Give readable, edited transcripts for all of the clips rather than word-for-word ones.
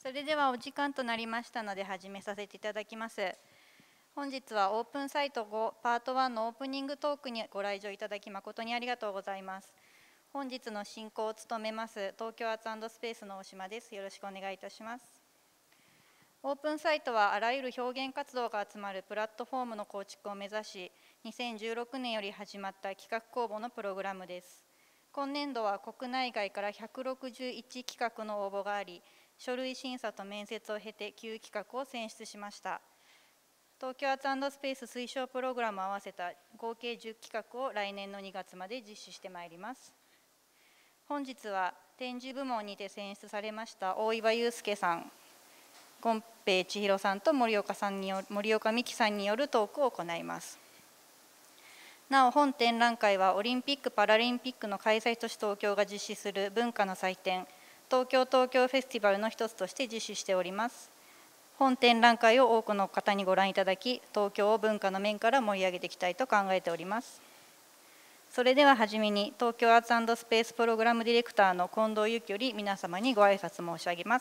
それではお時間となりましたので始めさせていただきます。本日はオープンサイト5パート1のオープニングトークにご来場いただき誠にありがとうございます。本日の進行を務めます東京アーツ&スペースの大島です。よろしくお願いいたします。オープンサイトはあらゆる表現活動が集まるプラットフォームの構築を目指し、2016年より始まった企画公募のプログラムです。今年度は国内外から161企画の応募があり、書類審査と面接を経て9企画を選出しました。東京アーツ&スペース推奨プログラムを合わせた合計10企画を来年の2月まで実施してまいります。本日は展示部門にて選出されました大岩祐介さん、権平千尋さんと森岡美希さんによるトークを行います。なお本展覧会はオリンピック・パラリンピックの開催都市東京が実施する文化の祭典東京フェスティバルの一つとして実施しております。本展覧会を多くの方にご覧いただき、東京を文化の面から盛り上げていきたいと考えております。それでははじめに東京アーツ&スペースプログラムディレクターの近藤由紀より皆様にご挨拶申し上げます。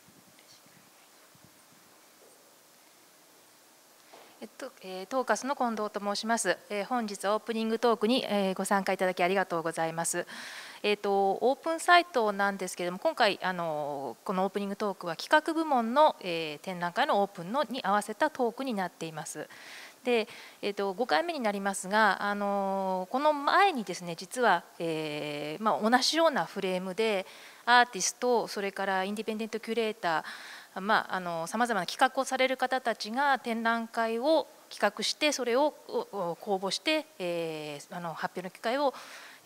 トーカスの近藤と申します。本日オープニングトークにご参加いただきありがとうございます。オープンサイトなんですけれども、今回このオープニングトークは企画部門の展覧会のオープンに合わせたトークになっています。で、5回目になりますが、この前にですね、実は、同じようなフレームでアーティスト、それからインディペンデントキュレーター、さまざまな企画をされる方たちが展覧会を企画して、それを公募して、発表の機会を、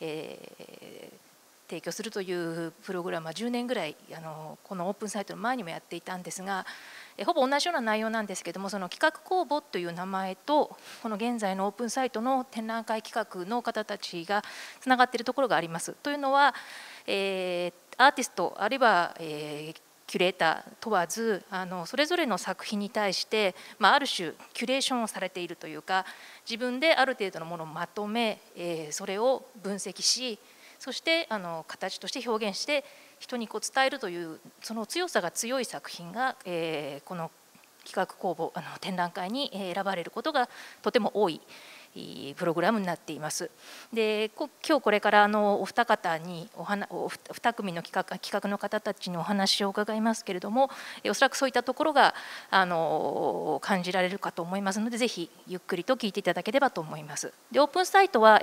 提供するというプログラムは10年ぐらいこのオープンサイトの前にもやっていたんですが、ほぼ同じような内容なんですけども、その企画公募という名前とこの現在のオープンサイトの展覧会企画の方たちがつながっているところがあります。というのは、アーティストあるいは、キュレーター問わずそれぞれの作品に対して、ある種キュレーションをされているというか、自分である程度のものをまとめ、それを分析し、そして形として表現して人に伝えるというその強さが強い作品が、この企画公募展覧会に選ばれることがとても多いプログラムになっています。で、今日これからお二方に2組の企画の方たちにお話を伺いますけれども、おそらくそういったところが感じられるかと思いますので、ぜひゆっくりと聞いていただければと思います。で、オープンサイトは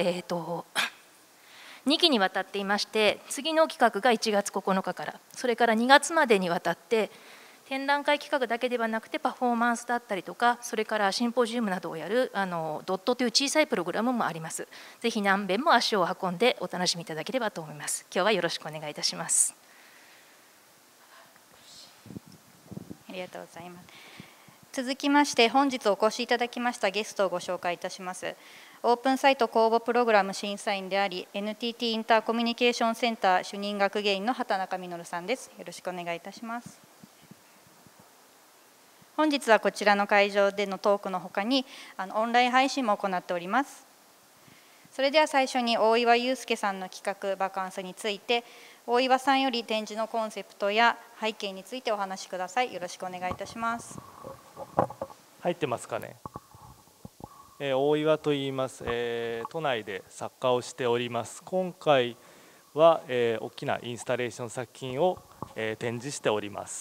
2期にわたっていまして、次の企画が1月9日から、それから2月までにわたって展覧会企画だけではなくてパフォーマンスだったりとか、それからシンポジウムなどをやるドットという小さいプログラムもあります。ぜひ何遍も足を運んでお楽しみいただければと思います。今日はよろしくお願いいたします。 ありがとうございます。続きまして本日お越しいただきましたゲストをご紹介いたします。オープンサイト公募プログラム審査員であり NTT インターコミュニケーションセンター主任学芸員の畑中実さんです。よろしくお願いいたします。本日はこちらの会場でのトークのほかにオンライン配信も行っております。それでは最初に大岩祐介さんの企画バカンスについて、大岩さんより展示のコンセプトや背景についてお話しください。よろしくお願いいたします。 入ってますかね。大岩と言います。都内で作家をしております。今回は、大きなインスタレーション作品を、展示しております。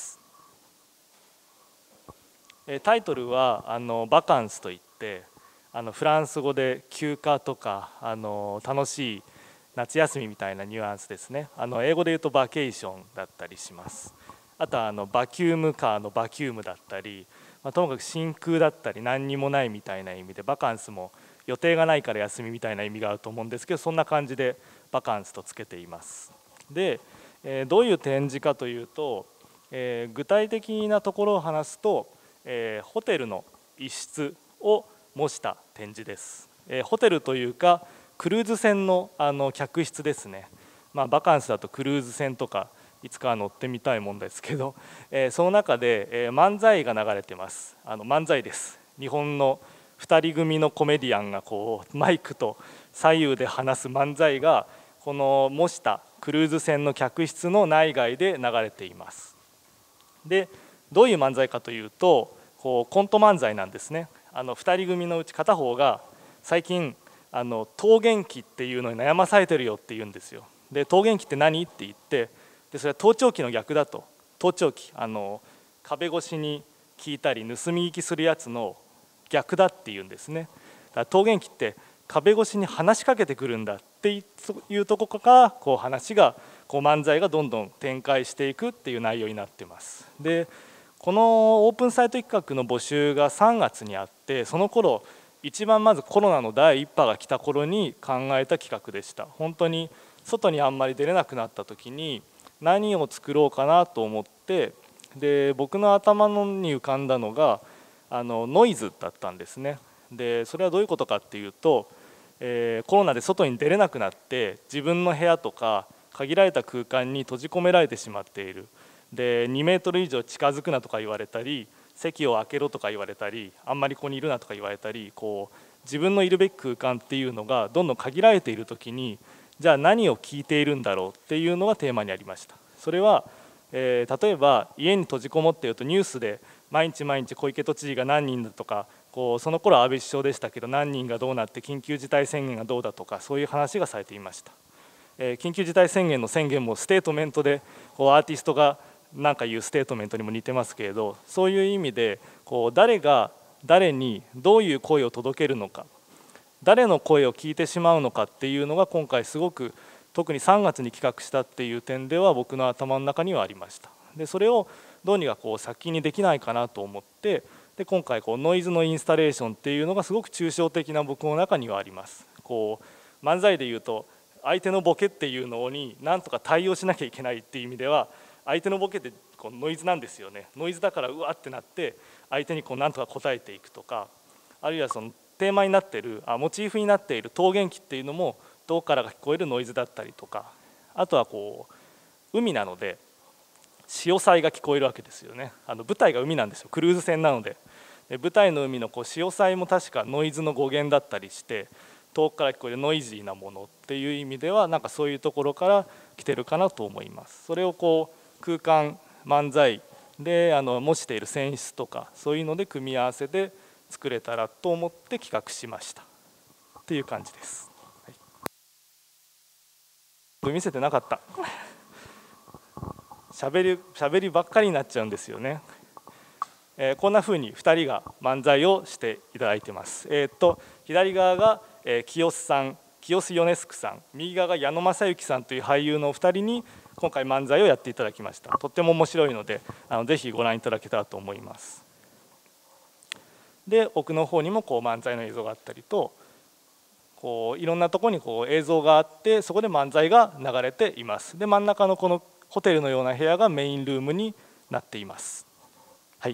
タイトルはバカンスといって、フランス語で休暇とか楽しい夏休みみたいなニュアンスですね。英語で言うとバケーションだったりします。あとはバキュームカーのバキュームだったり、ともかく真空だったり何にもないみたいな意味で、バカンスも予定がないから休みみたいな意味があると思うんですけど、そんな感じでバカンスとつけています。で、どういう展示かというと、具体的なところを話すと、ホテルの一室を模した展示です。ホテルというかクルーズ船の客室ですね。バカンスだとクルーズ船とかいつかは乗ってみたいもんですけど、その中で漫才が流れてます。漫才です。日本の2人組のコメディアンがこうマイクと左右で話す漫才がこの模したクルーズ船の客室の内外で流れています。 でどういう漫才かというとコント漫才なんですね。2人組のうち片方が最近桃源期っていうのに悩まされてるよって言うんですよ。で桃源期って何って言って、でそれは盗聴器の逆だと。盗聴器壁越しに聞いたり盗み聞きするやつの逆だっていうんですね。だから桃源期って壁越しに話しかけてくるんだっていうところから話が漫才がどんどん展開していくっていう内容になってます。でこのオープンサイト企画の募集が3月にあって、その頃一番まずコロナの第1波が来た頃に考えた企画でした。本当に外にあんまり出れなくなった時に何を作ろうかなと思って、で僕の頭に浮かんだのがノイズだったんですね。でそれはどういうことかっていうと、コロナで外に出れなくなって自分の部屋とか限られた空間に閉じ込められてしまっている。で2メートル以上近づくなとか言われたり、席を空けろとか言われたり、あんまりここにいるなとか言われたり、自分のいるべき空間っていうのがどんどん限られている時に、じゃあ何を聞いているんだろうっていうのがテーマにありました。それは、例えば家に閉じこもっているとニュースで毎日小池都知事が何人だとか、その頃は安倍首相でしたけど何人がどうなって緊急事態宣言がどうだとか、そういう話がされていました。緊急事態宣言の宣言もステートメントでアーティストが何か言うステートメントにも似てますけれど、そういう意味で誰が誰にどういう声を届けるのか、誰の声を聞いてしまうのかっていうのが今回すごく、特に3月に企画したっていう点では僕の頭の中にはありました。でそれをどうにか先にできないかなと思って、で今回ノイズのインスタレーションっていうのがすごく抽象的な僕の中にはあります。漫才でいうと相手のボケっていうのに何とか対応しなきゃいけないっていう意味では、相手のボケってノイズなんですよね。ノイズだからうわってなって相手に何とか答えていくとか、あるいはそのテーマになっているモチーフになっている桃源期っていうのもどこからが聞こえるノイズだったりとか、あとは海なので潮騒が聞こえるわけですよね。舞台が海なんですよ。クルーズ船なので。舞台の海の潮騒も確かノイズの語源だったりして、遠くから聞こえるノイジーなものっていう意味ではそういうところから来てるかなと思います。それを空間漫才で模している泉質とかそういうので組み合わせて作れたらと思って企画しましたっていう感じです。はい、見せてなかった。しゃべりばっかりになっちゃうんですよね。こんな風に2人が漫才をしていただいてます。左側が清須さん、清須ヨネスクさん、右側が矢野正幸さんという俳優のお二人に今回漫才をやっていただきました。とっても面白いのでぜひご覧いただけたらと思います。で奥の方にも漫才の映像があったりと、いろんなところに映像があって、そこで漫才が流れています。で真ん中のこのホテルのような部屋がメインルームになっています。はい、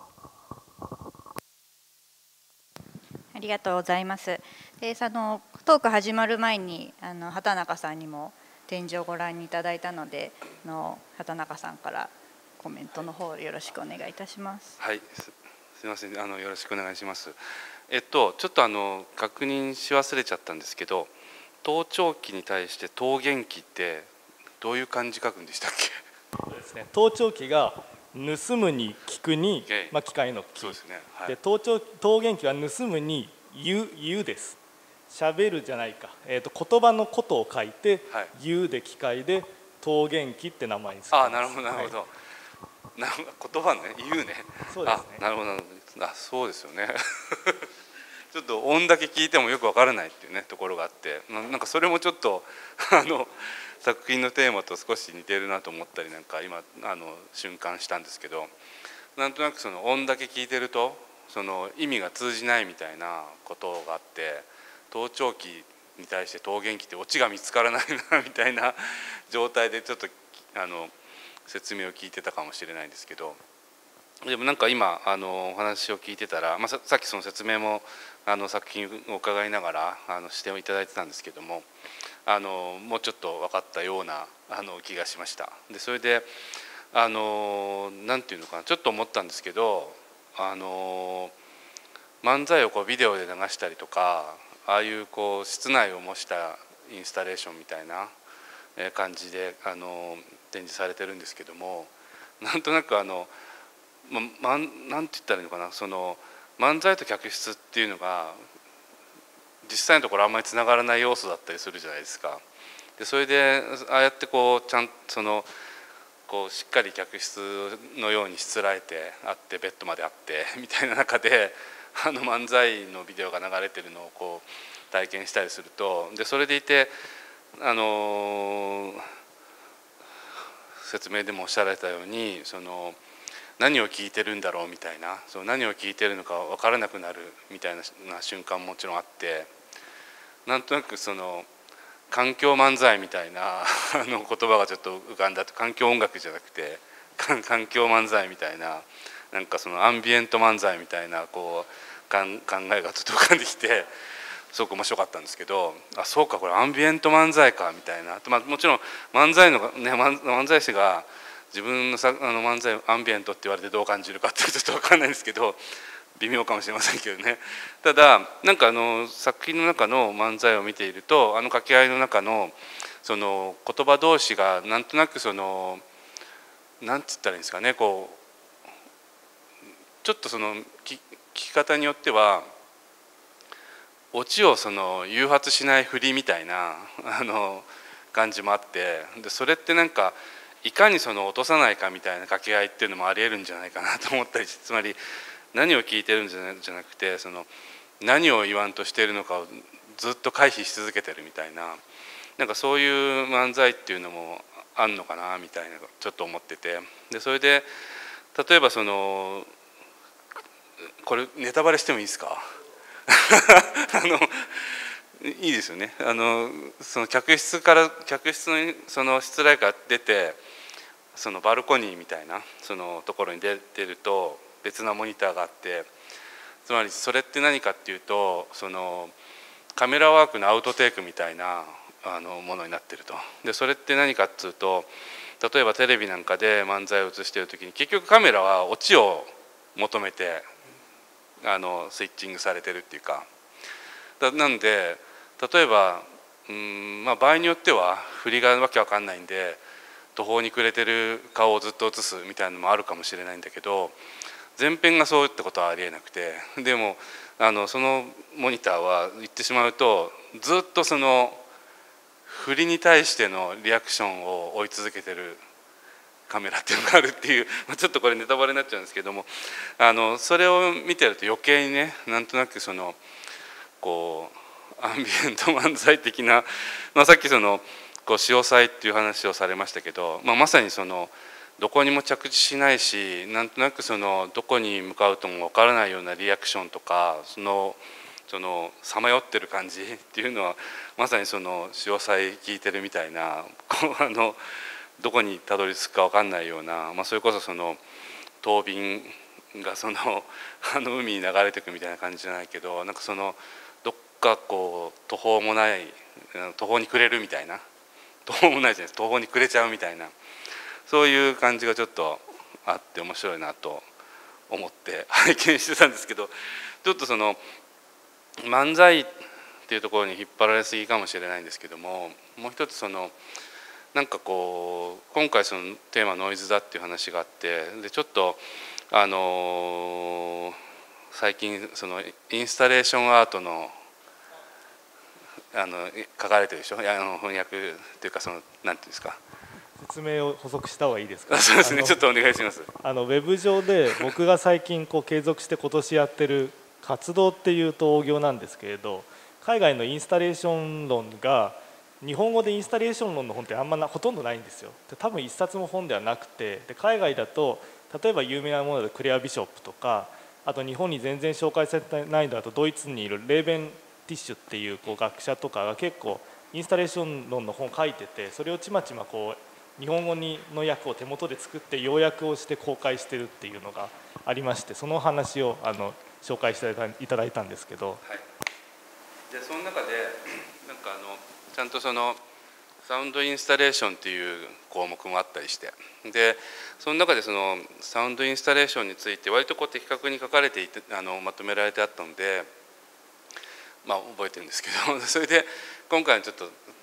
ありがとうございます。でトーク始まる前に畑中さんにも展示をご覧いただいたので、畑中さんからコメントの方よろしくお願いいたします。 はい、すみません、よろしくお願いします。ちょっと確認し忘れちゃったんですけど、盗聴器に対して桃源期ってどういう漢字書くんでしたっけ？ そうですね、盗聴器が盗むに聞くに、機械の聞。 そうですね。はい、 で桃源期は盗むに言うです。喋るじゃないか、言葉のことを書いて、はい、言うで機械で桃源期って名前にする。 あ、なるほどなるほど。はい、言葉ね、言うね。 そうですね。 なるほど。そうですよね。ちょっと音だけ聞いてもよくわからないっていうねところがあって、なんかそれもちょっと作品のテーマと少し似てるなと思ったり、なんか今瞬間したんですけど、なんとなくその音だけ聞いてるとその意味が通じないみたいなことがあって、盗聴器に対して桃源期ってオチが見つからないなみたいな状態でちょっと説明を聞いてたかもしれないんですけど、でもなんか今お話を聞いてたら、さっきその説明も作品を伺いながらしていただいてたんですけども、もうちょっと分かったような気がしました。でそれでなんていうのかな、ちょっと思ったんですけど、漫才をビデオで流したりとか、ああいう室内を模したインスタレーションみたいな感じで展示されてるんですけども、 なんとなくなんて言ったらいいのかな、その漫才と客室っていうのが実際のところあんまりつながらない要素だったりするじゃないですか。でそれでああやってこうちゃんとこうしっかり客室のようにしつらえてあってベッドまであってみたいな中で漫才のビデオが流れてるのをこう体験したりすると、でそれでいて説明でもおっしゃられたように何を聞いてるんだろうみたいな、何を聞いてるのか分からなくなるみたいな瞬間ももちろんあって、なんとなく環境漫才みたいな言葉がちょっと浮かんだと、環境音楽じゃなくて環境漫才みたいな、なんかアンビエント漫才みたいな考えがちょっと浮かんできて、すごく面白かったんですけど、そうかこれアンビエント漫才かみたいな、もちろん漫才師が自分の漫才アンビエントって言われてどう感じるかってちょっと分かんないんですけど、微妙かもしれませんけどね。ただなんか作品の中の漫才を見ていると、掛け合いの中の言葉同士がなんとなくなんて言ったらいいんですかね、こうちょっと聞き方によってはオチを誘発しない振りみたいな感じもあって、でそれってなんかいかに落とさないかみたいな掛け合いっていうのもありえるんじゃないかなと思ったり、つまり何を聞いてるんじゃなくて何を言わんとしているのかをずっと回避し続けてるみたいな、なんかそういう漫才っていうのもあんのかなみたいなちょっと思ってて、でそれで例えばこれネタバレしてもいいですかいいですよね。客室のしつらいから出てバルコニーみたいなところに出ると別なモニターがあって、つまりそれって何かっていうとカメラワークのアウトテイクみたいなものになってると。でそれって何かっていうと、例えばテレビなんかで漫才を映している時に結局カメラはオチを求めてスイッチングされてるっていうか、なんで例えば場合によっては振りがわけわかんないんで途方に暮れてる顔をずっと映すみたいなのもあるかもしれないんだけど、前編がそうってことはありえなくて、でもそのモニターは言ってしまうとずっと振りに対してのリアクションを追い続けてるカメラっていうのがあるっていう、ちょっとこれネタバレになっちゃうんですけども、それを見てると余計にね、なんとなくこうアンビエント漫才的な、さっき潮騒っていう話をされましたけど、まさにどこにも着地しないし、なんとなくどこに向かうとも分からないようなリアクションとかさまよってる感じっていうのはまさに潮騒聞いてるみたいな、どこにたどり着くか分かんないような、それこそ冬眠が海に流れていくみたいな感じじゃないけど、なんかどっかこう途方に暮れるみたいな、途方もないじゃないですか、途方に暮れちゃうみたいな、そういう感じがちょっとあって面白いなと思って拝見してたんですけど、ちょっと漫才っていうところに引っ張られすぎかもしれないんですけども、もう一つなんかこう今回テーマノイズだっていう話があって、でちょっと最近インスタレーションアートの書かれてるでしょ、翻訳っていうかなんていうんですか、 説明を補足した方がいいですか。 そうですね、ちょっとお願いします。 ウェブ上で僕が最近継続して今年やってる活動っていうと大行なんですけれど、海外のインスタレーション論が日本語でインスタレーション論の本ってほとんどないんですよ。多分一冊も本ではなくて、で海外だと例えば有名なものでクレア・ビショップとか、あと日本に全然紹介されてないのだとドイツにいるレーベン・ティッシュっていう学者とかが結構インスタレーション論の本を書いてて、それをちまちま日本語の訳を手元で作って要約をして公開してるっていうのがありまして、その話を紹介していただいたんですけど、はい、 でその中でなんかちゃんとサウンドインスタレーションっていう項目もあったりして、でその中でサウンドインスタレーションについて割と的確に書かれていてまとめられてあったので、覚えてるんですけどそれで今回のちょっと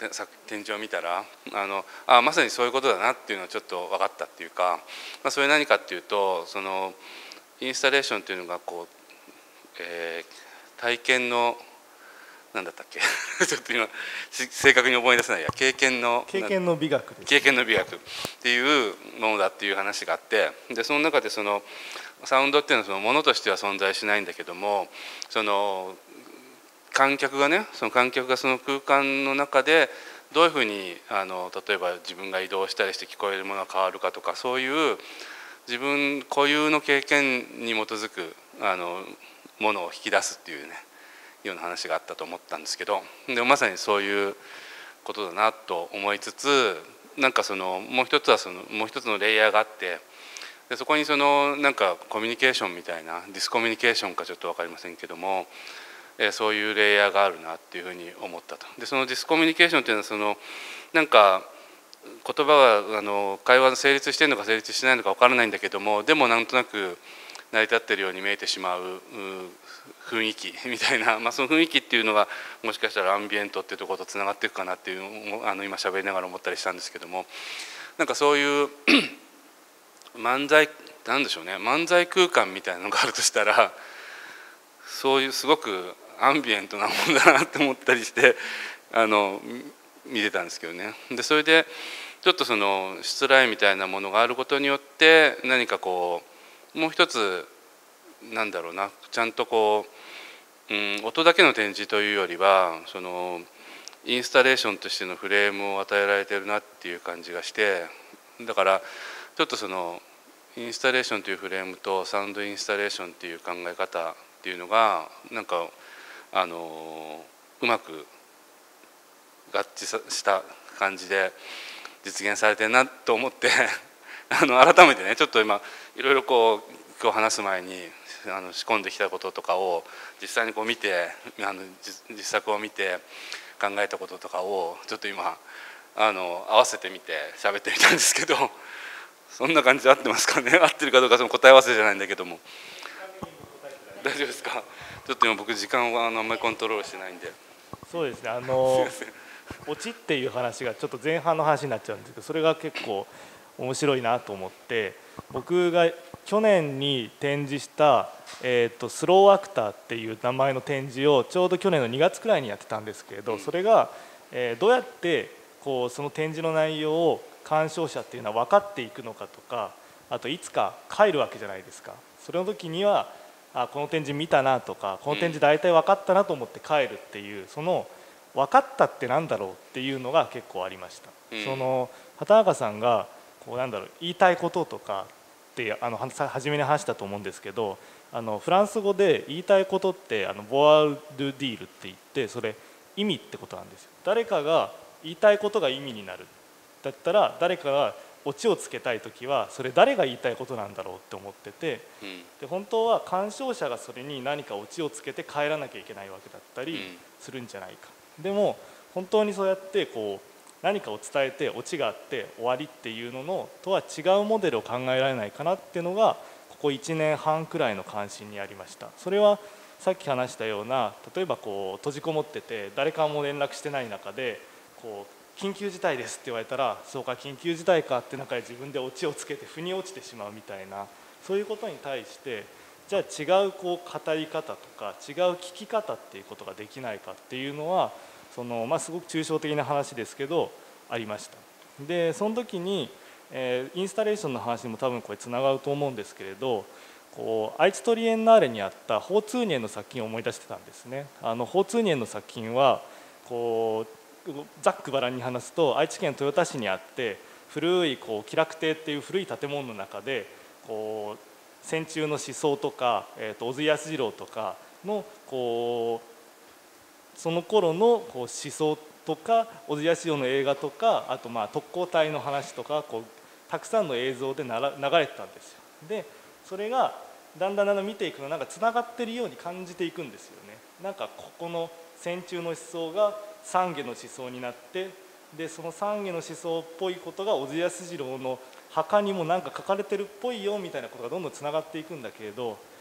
展示を見たらまさにそういうことだなっていうのはちょっと分かったっていうか、それ何かっていうとそのインスタレーションっていうのがこう、体験の何だったっけちょっと今正確に思い出せないや経験の美学です、ね、 経験の美学っていうものだっていう話があって、でその中でそのサウンドっていうのはそのものとしては存在しないんだけども、その観客がその空間の中でどういうふうに例えば自分が移動したりして聞こえるものが変わるかとか、そういう自分固有の経験に基づくものを引き出すっていうような話があったと思ったんですけど、でもまさにそういうことだなと思いつつ、なんかもう一つのレイヤーがあって、でそこになんかコミュニケーションみたいなディスコミュニケーションかちょっと分かりませんけども、そういうレイヤーがあるなっていうふうに思ったと。でそのディスコミュニケーションっていうのはなんか言葉が会話が成立しているのか成立してないのか分からないんだけども、でもなんとなく成り立っているように見えてしまう雰囲気みたいな、その雰囲気っていうのがもしかしたらアンビエントっていうところとつながっていくかなっていうのを今喋りながら思ったりしたんですけども、なんかそういう漫才なんでしょうね、漫才空間みたいなのがあるとしたら、そういうすごくアンビエントなもんだなって思ったりして見てたんですけどね。でそれでちょっと失礼みたいなものがあることによって何かこうもう一つなんだろうな、ちゃんとこう、音だけの展示というよりはインスタレーションとしてのフレームを与えられてるなっていう感じがして、だからちょっとインスタレーションというフレームとサウンドインスタレーションっていう考え方っていうのがなんかうまく合致した感じで実現されてるなと思って改めてねちょっと今いろいろこう今日話す前に仕込んできたこととかを実際にこう見て実作を見て考えたこととかをちょっと今合わせてみて喋ってみたんですけど、そんな感じで合ってますかね。合ってるかどうか答え合わせじゃないんだけども大丈夫ですか。ちょっと今僕時間はあんまりコントロールしてないんで。 そうですね、オチっていう話がちょっと前半の話になっちゃうんですけど、それが結構面白いなと思って、僕が去年に展示した、スローアクターっていう名前の展示をちょうど去年の2月くらいにやってたんですけれど、それが、どうやってこうその展示の内容を鑑賞者っていうのは分かっていくのかとか、あといつか帰るわけじゃないですか。それの時にはこの展示見たなとか、この展示大体分かったなと思って帰るっていう、その分かったってなんだろうっていうのが結構ありました。畑中さんがこうなんだろう言いたいこととかって初めに話したと思うんですけど、フランス語で言いたいことってボアル・ドゥ・ディールって言って、それ意味ってことなんですよ。誰かが言いたいことが意味になるだったら、誰かがオチをつけたい時はそれ誰が言いたいことなんだろうって思ってて、で本当は鑑賞者がそれに何かオチをつけて帰らなきゃいけないわけだったりするんじゃないか。でも本当にそうやってこう何かを伝えてオチがあって終わりっていうのとは違うモデルを考えられないかなっていうのがここ1年半くらいの関心にありました。それはさっき話したような、例えばこう閉じこもってて誰かも連絡してない中でこう緊急事態ですって言われたら、そうか緊急事態かって中で自分でオチをつけて腑に落ちてしまうみたいな、そういうことに対してじゃあ違うこう語り方とか違う聞き方っていうことができないかっていうのはすごく抽象的な話ですけどありました。でその時に、インスタレーションの話にも多分これつながると思うんですけれど、こう愛知トリエンナーレにあったホーツーニェンの作品を思い出してたんですね。ホーツーニェンの作品はこうざっくばらんに話すと、愛知県豊田市にあって古いこう喜楽亭っていう古い建物の中でこう戦中の思想とか、小津安二郎とかのこうその頃のこう思想とか小津安二郎の映画とか、あと特攻隊の話とかこうたくさんの映像で流れてたんですよ。でそれがだんだん見ていくとなんかつながってるように感じていくんですよね。なんかここの戦中の思想が三下の思想になって、でその三下の思想っぽいことが小津安二郎の墓にもなんか書かれてるっぽいよみたいなことがどんどんつながっていくんだけれど、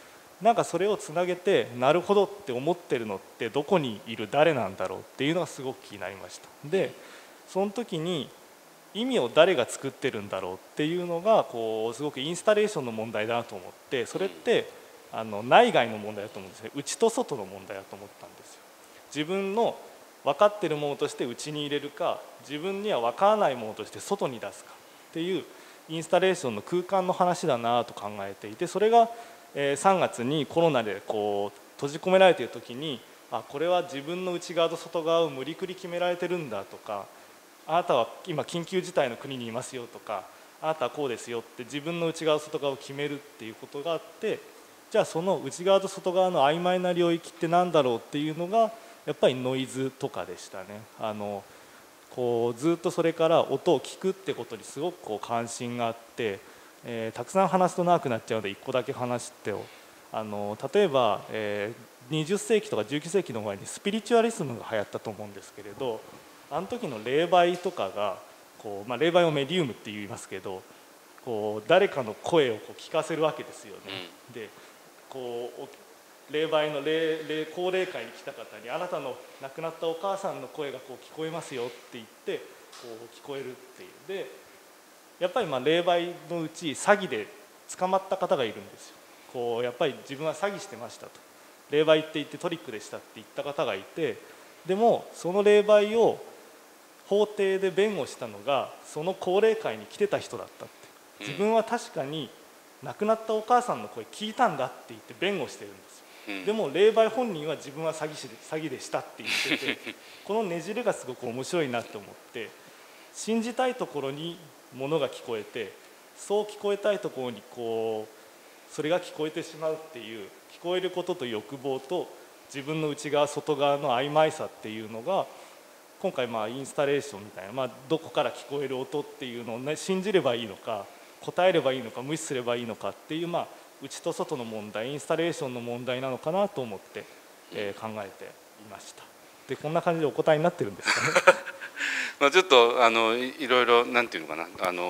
なんかそれをつなげてなるほどって思ってるのってどこにいる誰なんだろうっていうのがすごく気になりました。でその時に意味を誰が作ってるんだろうっていうのがこうすごくインスタレーションの問題だなと思って、それって内外の問題だと思うんですね。内と外の問題だと思ったんですよ。自分の分かってるものとして内に入れるか、自分には分からないものとして外に出すかっていうインスタレーションの空間の話だなと考えていて、それが3月にコロナでこう閉じ込められている時に、これは自分の内側と外側を無理くり決められてるんだとか、あなたは今緊急事態の国にいますよとか、あなたはこうですよって自分の内側と外側を決めるっていうことがあって、じゃあその内側と外側の曖昧な領域って何だろうっていうのがやっぱりノイズとかでしたね。こうずっとそれから音を聞くってことにすごくこう関心があって、たくさん話すと長くなっちゃうので1個だけ話して例えば、20世紀とか19世紀の前にスピリチュアリズムが流行ったと思うんですけれど、あの時の霊媒とかがこう、霊媒をメディウムって言いますけど、こう誰かの声をこう聞かせるわけですよね。でこう霊媒の高齢会に来た方にあなたの亡くなったお母さんの声がこう聞こえますよって言ってこう聞こえるっていうで、やっぱり霊媒のうち詐欺で捕まった方がいるんですよ。こうやっぱり自分は詐欺してましたと、霊媒って言ってトリックでしたって言った方がいて、でもその霊媒を法廷で弁護したのがその高齢会に来てた人だったって、自分は確かに亡くなったお母さんの声聞いたんだって言って弁護してるんですよ。でも霊媒本人は自分は詐欺でしたって言ってて、このねじれがすごく面白いなと思って、信じたいところにものが聞こえて、そう聞こえたいところにこうそれが聞こえてしまうっていう、聞こえることと欲望と自分の内側外側の曖昧さっていうのが今回インスタレーションみたいな、どこから聞こえる音っていうのを、ね、信じればいいのか答えればいいのか無視すればいいのかっていう、内と外の問題、インスタレーションの問題なのかなと思って、考えていました。でこんな感じでお答えになってるんですかねちょっといろいろなんていうのかな、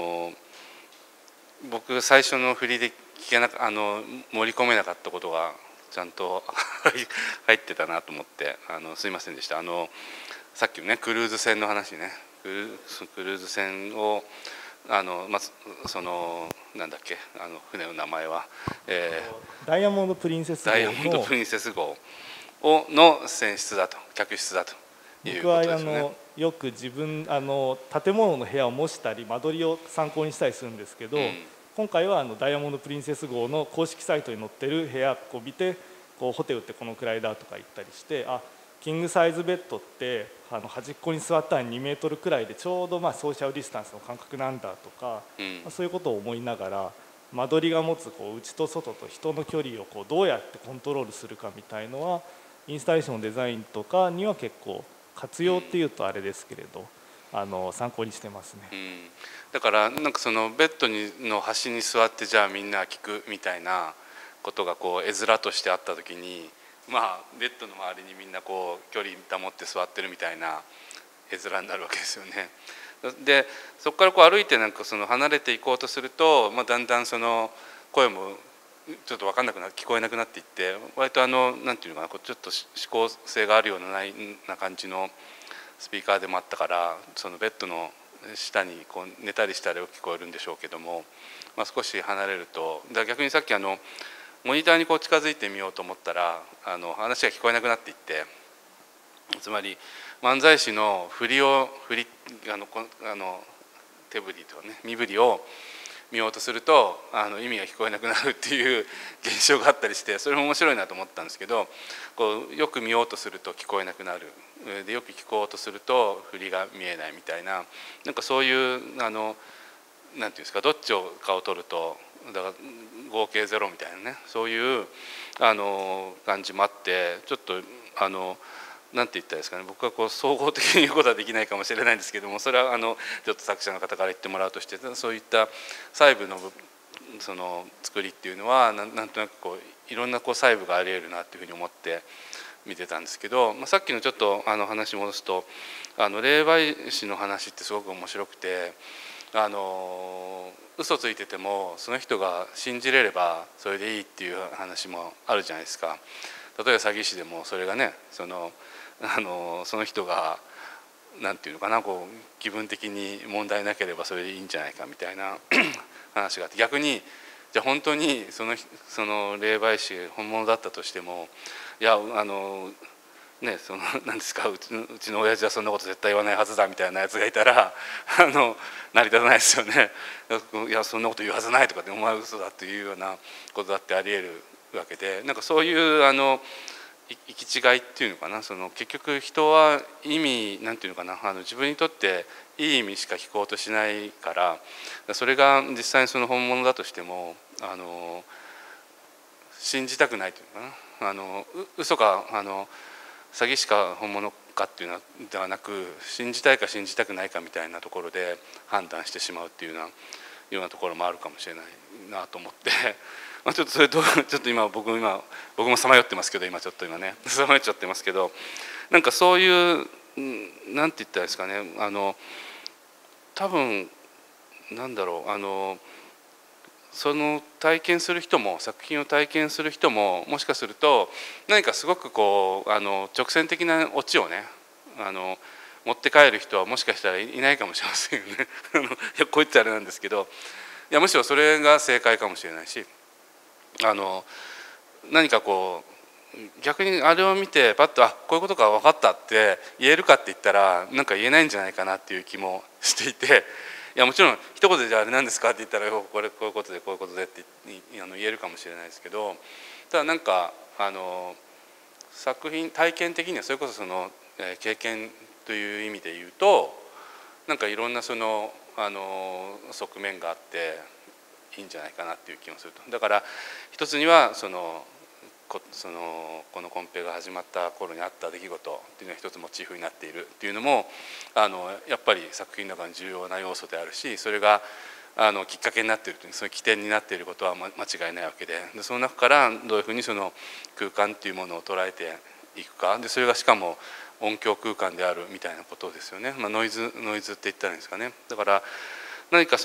僕最初の振りで聞けな盛り込めなかったことがちゃんと入ってたなと思ってすいませんでした。さっきのねクルーズ船の話ね、クルーズ船をそのなんだっけ船の名前は、 ダイヤモンド・プリンセス号のダイヤモンド・プリンセス号の船室だと、客室だということですよね。 僕はよく自分建物の部屋を模したり間取りを参考にしたりするんですけど、今回はダイヤモンド・プリンセス号の公式サイトに載ってる部屋を見て、こうホテルってこのくらいだとか言ったりして、キングサイズベッドって端っこに座ったら2メートルくらいでちょうどソーシャルディスタンスの感覚なんだとか、そういうことを思いながら間取りが持つこう内と外と人の距離をこうどうやってコントロールするかみたいのはインスタレーションのデザインとかには結構活用っていうとあれですけれど参考にしてますね。 だからなんかそのベッドの端に座ってじゃあみんな聞くみたいなことがこう絵面としてあった時に、ベッドの周りにみんなこう距離保って座ってるみたいな絵面になるわけですよね。でそこからこう歩いてなんかその離れていこうとすると、だんだんその声もちょっと分かんなくなって聞こえなくなっていって、割となんていうのかな、ちょっと指向性があるような感じのスピーカーでもあったから、そのベッドの下にこう寝たりしたらよく聞こえるんでしょうけども、少し離れると逆にさっきモニターにこう近づいてみようと思ったら話が聞こえなくなっていって、つまり漫才師の手振りとかね身振りを見ようとすると意味が聞こえなくなるっていう現象があったりして、それも面白いなと思ったんですけど、こうよく見ようとすると聞こえなくなる、でよく聞こうとすると振りが見えないみたいな、なんかそういうなんていうんですか、どっちをかを取るとだから合計ゼロみたいなね、そういう感じもあって、ちょっとなんて言ったらいいですかね、僕はこう総合的に言うことはできないかもしれないんですけども、それはちょっと作者の方から言ってもらうとして、そういった細部のその作りっていうのはなんとなくこういろんなこう細部があり得るなっていうふうに思って見てたんですけど、さっきのちょっと話戻すと霊媒師の話ってすごく面白くて、 嘘ついててもその人が信じれればそれでいいっていう話もあるじゃないですか。例えば詐欺師でもそれがねその人がなんていうのかなこう気分的に問題なければそれでいいんじゃないかみたいな話があって、逆にじゃあ本当にその霊媒師本物だったとしてもいやねなんですかうちの親父はそんなこと絶対言わないはずだみたいなやつがいたら成り立たないですよね。いやそんなこと言うはずないとかってお前嘘だっていうようなことだってありえるわけで、なんかそういう行き違いっていうのかな、結局人は意味なんていうのかな自分にとっていい意味しか聞こうとしないから、それが実際にその本物だとしても信じたくないというのかな嘘か詐欺師か本物かっていうのではなく信じたいか信じたくないかみたいなところで判断してしまうっていうようなところもあるかもしれないなと思ってちょっとそれちょっと今僕もさまよってますけどちょっとねさまよっちゃってますけど、なんかそういうなんて言ったらいいですかね多分なんだろうその体験する人も作品を体験する人ももしかすると何かすごくこう直線的なオチをね持って帰る人はもしかしたらいないかもしれませんよねいやこう言ってあれなんですけど、いやむしろそれが正解かもしれないし何かこう逆にあれを見てパッとこういうことが分かったって言えるかって言ったらなんか言えないんじゃないかなっていう気もしていて。いやもちろん一言でじゃああれなんですかって言ったらこういうことでこういうことでって言えるかもしれないですけど、ただなんか作品体験的にはそれこそ経験という意味で言うとなんかいろんな側面があっていいんじゃないかなっていう気もすると。だから一つにはこのコンペが始まった頃にあった出来事っていうのが一つモチーフになっているっていうのもやっぱり作品の中の重要な要素であるし、それがきっかけになっているというその起点になっていることは間違いないわけで、その中からどういうふうにその空間っていうものを捉えていくかで、それがしかも音響空間であるみたいなことですよね。ノイズって言ったらいいんですかね。だから何か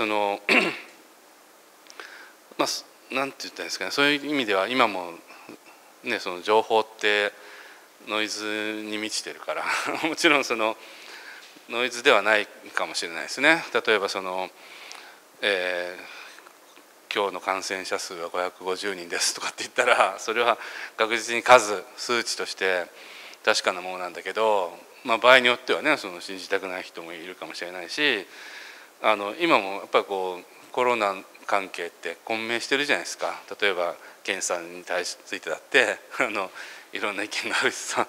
なんて言ったらいいんですかね、そういう意味では今もね、その情報ってノイズに満ちてるからもちろんノイズではないかもしれないですね。例えば今日の感染者数は550人ですとかって言ったらそれは確実に数値として確かなものなんだけど、場合によってはね信じたくない人もいるかもしれないし今もやっぱりコロナ関係って混迷してるじゃないですか。例えば検査についてだっていろんな意見があるしさ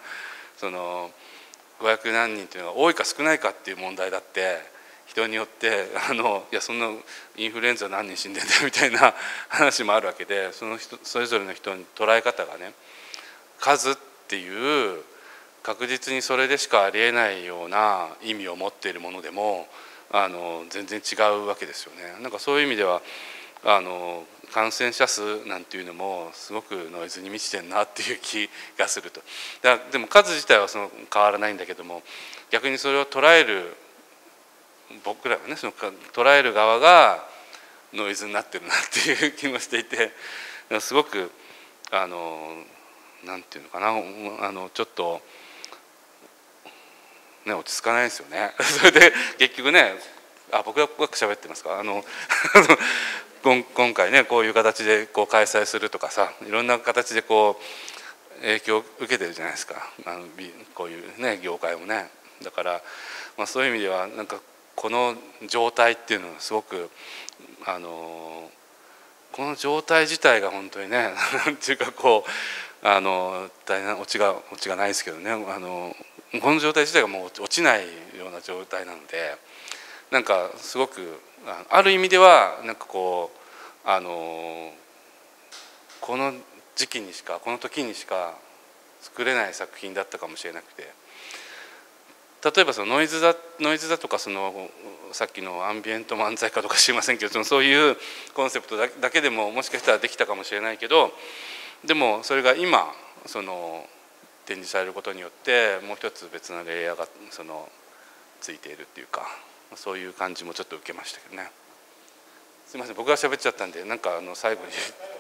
500何人というのが多いか少ないかっていう問題だって人によっていやそんなインフルエンザ何人死んでんだよみたいな話もあるわけで、それぞれの人の捉え方がね数っていう確実にそれでしかありえないような意味を持っているものでも全然違うわけですよね。なんかそういう意味では感染者数なんていうのもすごくノイズに満ちてるなっていう気がすると。でも数自体は変わらないんだけども、逆にそれを捉える僕らはね捉える側がノイズになってるなっていう気もしていて、すごくなんていうのかなちょっと。落ち着かないですよね。それで結局ね僕が喋ってますか今回ねこういう形で開催するとかさいろんな形で影響を受けてるじゃないですかこういうね業界もね。だから、そういう意味ではなんかこの状態っていうのはすごくこの状態自体が本当にねなんていうか大変オチがないですけどねこの状態自体がもう落ちないような状態なので、なんかすごくある意味ではなんかこの時期にしかこの時にしか作れない作品だったかもしれなくて、例えばノイズだとかさっきのアンビエント漫才かとか知りませんけどそういうコンセプトだけでももしかしたらできたかもしれないけど、でもそれが今展示されることによってもう一つ別のレイヤーがついているっていうか、そういう感じもちょっと受けましたけどね。すみません、僕が喋っちゃったんで、なんか最後に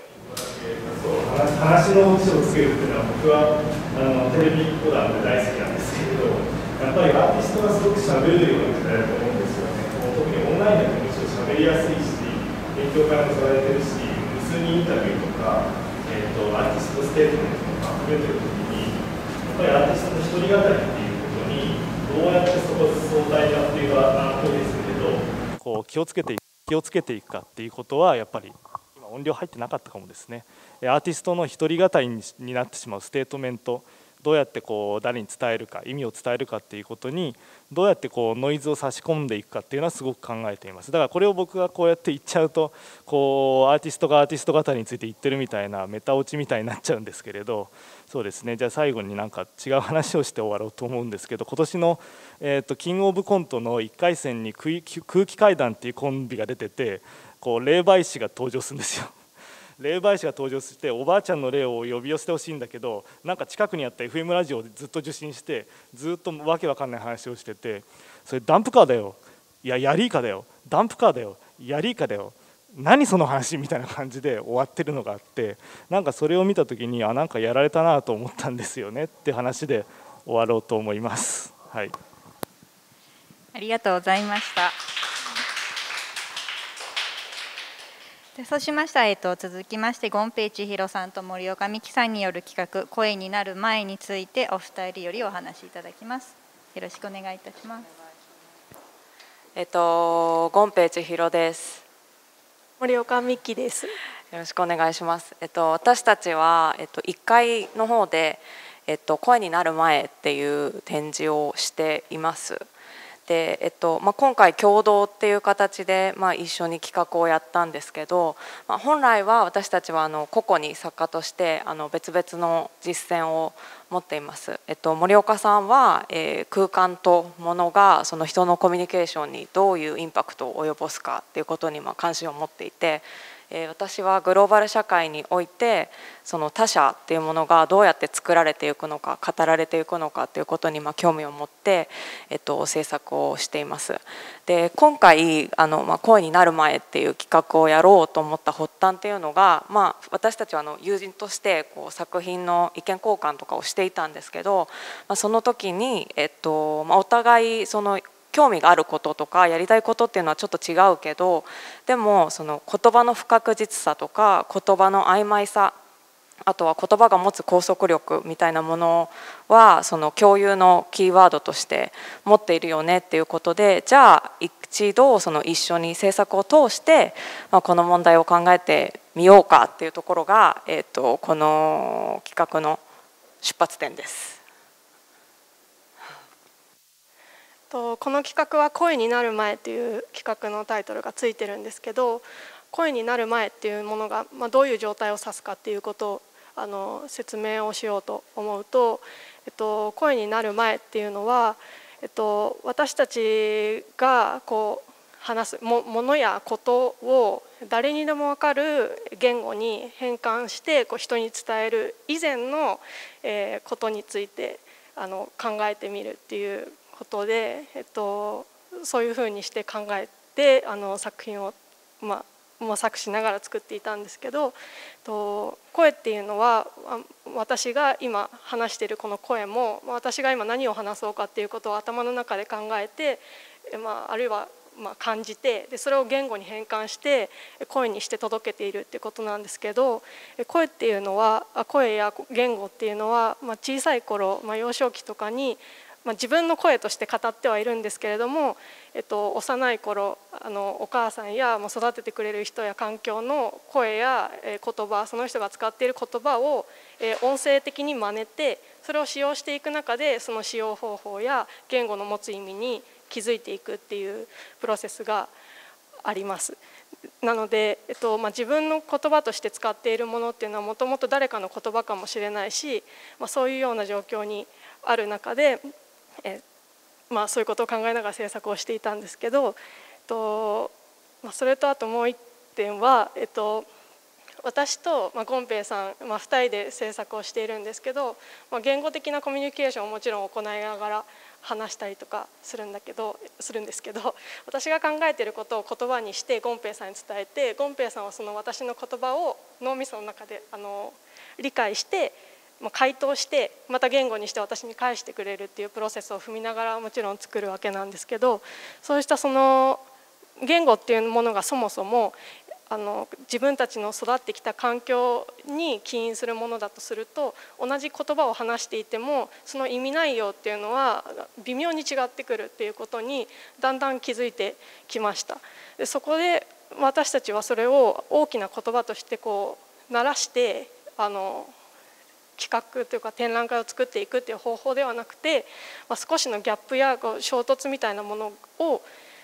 話のオチをつけるっていうのは、僕はテレビ講談で大好きなんですけれど、やっぱりアーティストがすごく喋るような時代だと思うんですよね。特にオンラインだとむしろ喋りやすいし、勉強会もされてるし、普通にインタビューとか、アーティストステートメントとか増えてる時に、やっぱりアーティストの一人語りっていうことにどうやってそこ相対化っていうかそうですけれど、こう気をつけていくかっていうことはやっぱり今音量入ってなかったかもですね。アーティストの一人語りになってしまうステートメント、どうやってこう誰に伝えるか、意味を伝えるかっていうことにどうやってこうノイズを差し込んでいくかっていうのはすごく考えています。だからこれを僕がこうやって言っちゃうと、こうアーティストがアーティスト語りについて言ってるみたいなメタ落ちみたいになっちゃうんですけれど、そうですね、じゃあ最後になんか違う話をして終わろうと思うんですけど、今年のキングオブコントの1回戦に空気階段っていうコンビが出てて、こう霊媒師が登場するんですよ。霊媒師が登場しておばあちゃんの霊を呼び寄せてほしいんだけど、なんか近くにあった FM ラジオでずっと受信してずっとわけわかんない話をしてて、それダンプカーだよ、いやヤリイカだよ、ダンプカーだよ、ヤリイカだよ、何その話みたいな感じで終わってるのがあって、なんかそれを見た時になんかやられたなと思ったんですよねって話で終わろうと思います。はい、 ありがとうございました。そうしましたら、続きまして権平千尋さんと森岡美希さんによる企画「声になる前」についてお二人よりお話しいただきます。よろしくお願いいたします。 権平千尋です。 森岡美希です。 よろしくお願いします。私たちは1階の方で声になる前っていう展示をしています。で今回共同っていう形で一緒に企画をやったんですけど、本来は私たちは個々に作家として別々の実践を持っています。森岡さんは空間と物がその人のコミュニケーションにどういうインパクトを及ぼすかっていうことに関心を持っていて、私はグローバル社会においてその他者っていうものがどうやって作られていくのか語られていくのかっていうことに興味を持って、制作をしています。で今回声になる前っていう企画をやろうと思った発端っていうのが、私たちは友人として作品の意見交換とかをしていたんですけど、その時に、お互いその興味があることとかやりたいことっていうのはちょっと違うけど、でもその言葉の不確実さとか言葉の曖昧さ、あとは言葉が持つ拘束力みたいなものはその共有のキーワードとして持っているよねっていうことで、じゃあ一度その一緒に制作を通してこの問題を考えてみようかっていうところが、この企画の出発点です。 この企画は声になる前っていう企画のタイトルがついてるんですけど、声になる前っていうものがどういう状態を指すかっていうことを説明をしようと思うと、声になる前っていうのは、私たちが話すものやことを誰にでも分かる言語に変換して人に伝える以前のことについて考えてみるっていうことで、そういうふうにして考えて作品を模索しながら作っていたんですけど、声っていうのは私が今話しているこの声も私が今何を話そうかっていうことを頭の中で考えて、あるいは感じて、でそれを言語に変換して声にして届けているっていうことなんですけど、声っていうのは声や言語っていうのは小さい頃、幼少期とかに自分の声として語ってはいるんですけれども、幼い頃お母さんや育ててくれる人や環境の声や言葉、その人が使っている言葉を音声的に真似て、それを使用していく中でその使用方法や言語の持つ意味に気づいていくっていうプロセスがあります。なので、自分の言葉として使っているものっていうのはもともと誰かの言葉かもしれないし、そういうような状況にある中でそういうことを考えながら制作をしていたんですけど、それとあともう一点は、私と権平さん、2人で制作をしているんですけど、言語的なコミュニケーションをもちろん行いながら話したりとかするんですけど、私が考えていることを言葉にして権平さんに伝えて、権平さんはその私の言葉を脳みその中で理解して回答して、また言語にして私に返してくれるっていうプロセスを踏みながらもちろん作るわけなんですけど、そうしたその言語っていうものがそもそも自分たちの育ってきた環境に起因するものだとすると、同じ言葉を話していてもその意味内容っていうのは微妙に違ってくるっていうことにだんだん気づいてきました。でそこで私たちはそれを大きな言葉として鳴らして企画というか展覧会を作っていくっていう方法ではなくて、少しのギャップや衝突みたいなものを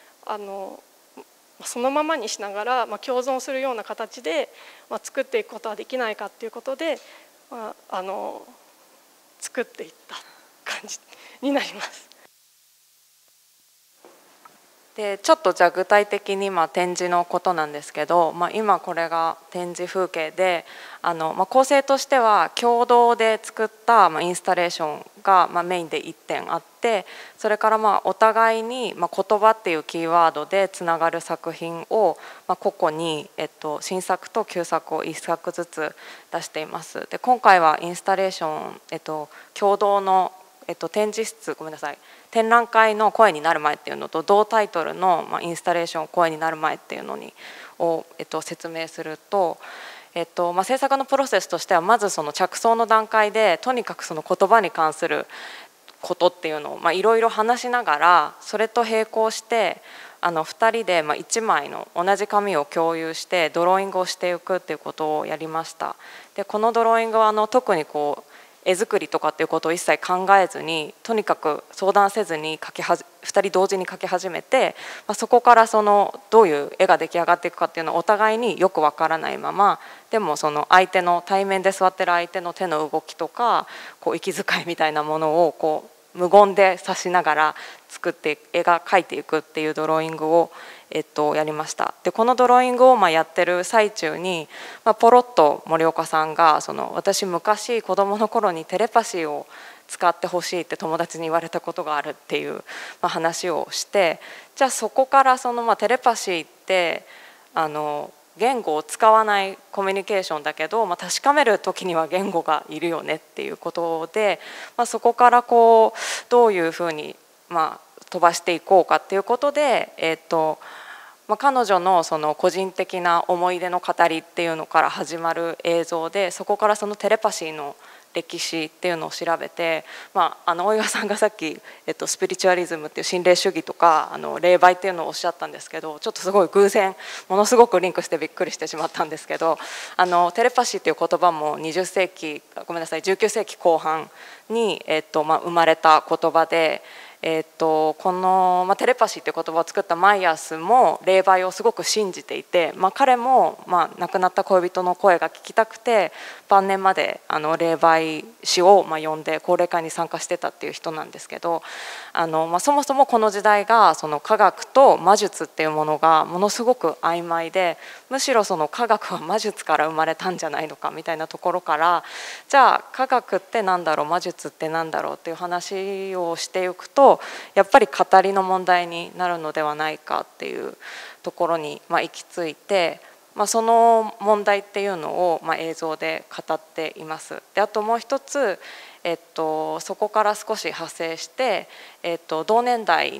そのままにしながら共存するような形で作っていくことはできないかっていうことで作っていった感じになります。 でちょっとじゃあ具体的に展示のことなんですけど、今これが展示風景で構成としては共同で作ったインスタレーションがメインで1点あって、それからお互いに言葉っていうキーワードでつながる作品を個々に新作と旧作を1作ずつ出しています。で今回はインスタレーション共同の展示室展覧会の声になる前っていうのと同タイトルのインスタレーション声になる前っていうのを説明すると、制作のプロセスとしてはまずその着想の段階でとにかくその言葉に関することっていうのをいろいろ話しながら、それと並行して2人で1枚の同じ紙を共有してドローイングをしていくっていうことをやりました。でこのドローイングは特に絵作りとかっていうことを一切考えずに、とにかく相談せずに2人同時に描き始めて、そこからどういう絵が出来上がっていくかっていうのはお互いによくわからないまま、でもその相手の対面で座ってる相手の手の動きとか息遣いみたいなものを無言で指しながら作って描いていくっていうドローイングをやりました。でこのドローイングをやってる最中に、ポロッと森岡さんが私昔子どもの頃にテレパシーを使ってほしいって友達に言われたことがあるっていう話をして、じゃあそこからテレパシーって言語を使わないコミュニケーションだけど、確かめる時には言語がいるよねっていうことで、そこからどういうふうに飛ばしていこうかっていうことで、彼女の個人的な思い出の語りっていうのから始まる映像で、そこからテレパシーの歴史っていうのを調べて、大岩さんがさっき、スピリチュアリズムっていう心霊主義とか霊媒っていうのをおっしゃったんですけど、ちょっとすごい偶然ものすごくリンクしてびっくりしてしまったんですけど、テレパシーっていう言葉も19世紀後半に、生まれた言葉で、この、テレパシーという言葉を作ったマイヤースも霊媒をすごく信じていて、彼も、亡くなった恋人の声が聞きたくて晩年まで霊媒師を呼んで高齢会に参加してたっていう人なんですけど、そもそもこの時代が科学と魔術っていうものがものすごく曖昧で、むしろ科学は魔術から生まれたんじゃないのかみたいなところから、じゃあ科学ってなんだろう、魔術ってなんだろうっていう話をしていくと、やっぱり語りの問題になるのではないかっていうところに行き着いて、その問題っていうのを映像で語っています。であともう一つ、そこから少し派生して、同年代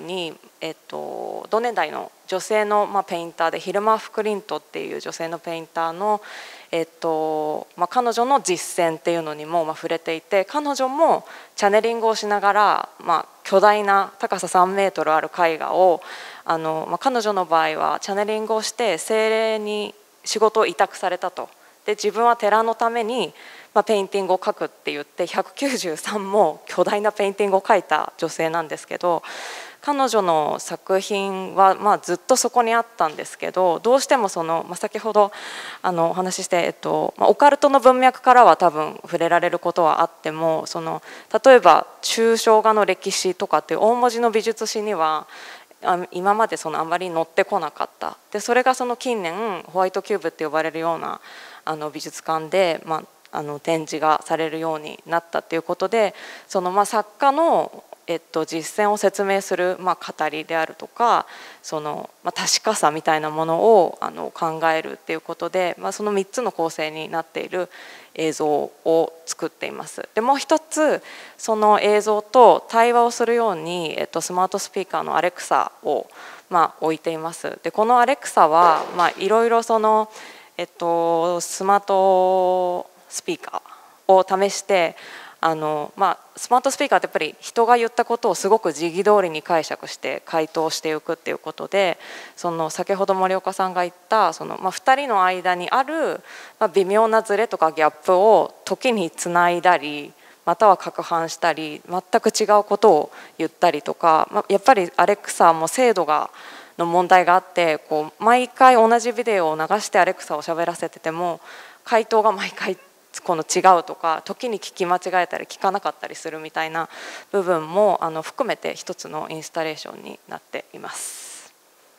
の女性のペインターでヒルマー・フクリントっていう女性のペインターの、彼女の実践っていうのにも触れていて、彼女もチャネリングをしながら、巨大な高さ3メートルある絵画を彼女の場合はチャネリングをして精霊に仕事を委託されたと。で自分は寺のためにペインティングを描くって言って193も巨大なペインティングを描いた女性なんですけど、彼女の作品はずっとそこにあったんですけど、どうしても先ほどお話しして、オカルトの文脈からは多分触れられることはあっても、例えば抽象画の歴史とかっていう大文字の美術史には今まであんまり載ってこなかった。でそれが近年ホワイトキューブって呼ばれるような美術館で、展示がされるようになったっていうことで、作家の実践を説明する、語りであるとか確かさみたいなものを考えるっていうことで、その3つの構成になっている映像を作っています。でもう一つその映像と対話をするように、スマートスピーカーのアレクサを置いています。でこのアレクサはいろいろスマートスピーカーを試してスマートスピーカーってやっぱり人が言ったことをすごく時期通りに解釈して回答していくっていうことで、先ほど森岡さんが言った2人の間にある微妙なズレとかギャップを時につないだりまたは攪拌したり全く違うことを言ったりとか、やっぱりアレクサも精度の問題があって毎回同じビデオを流してアレクサを喋らせてても回答が毎回この違うとか時に聞き間違えたり聞かなかったりするみたいな部分も含めて一つのインスタレーションになっています。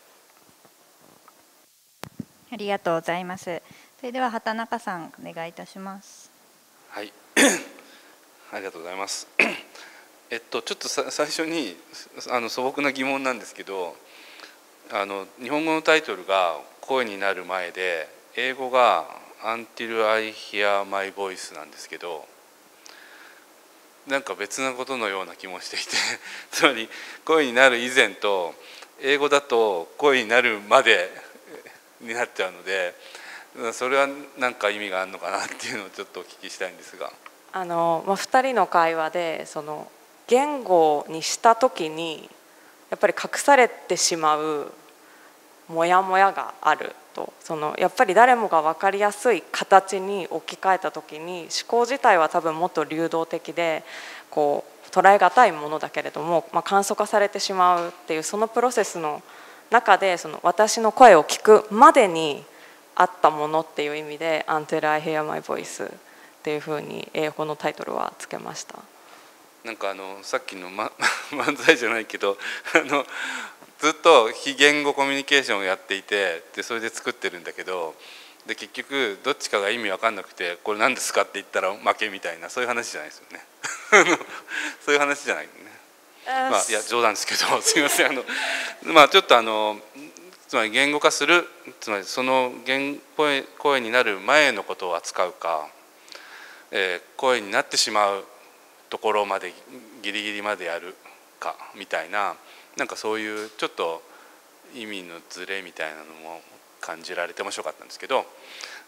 ありがとうございます。それでは畑中さんお願いいたします。 はいありがとうございます。ちょっと最初に素朴な疑問なんですけど、日本語のタイトルが声になる前で英語がUntil I hear my voice なんですけど、なんか別なことのような気もしていてつまり声になる以前と英語だと声になるまでになっちゃうので、それは何か意味があるのかなっていうのをちょっとお聞きしたいんですが、 2人の会話で言語にした時にやっぱり隠されてしまうモヤモヤがあると、やっぱり誰もが分かりやすい形に置き換えた時に思考自体は多分もっと流動的で捉え難いものだけれども、簡素化されてしまうっていうそのプロセスの中で私の声を聞くまでにあったものっていう意味で Until I hear my voice っていうふうに英語のタイトルはつけました。 なんかさっきの、漫才じゃないけどずっと非言語コミュニケーションをやっていて、でそれで作ってるんだけど、で結局どっちかが意味分かんなくてこれ何ですかって言ったら負けみたいな、そういう話じゃないですよねそういう話じゃないね。いや冗談ですけどすみません。ちょっとつまり言語化する、つまりその声になる前のことを扱うか、声になってしまうところまでギリギリまでやるかみたいな、なんかそういうちょっと意味のズレみたいなのも感じられて面白かったんですけど、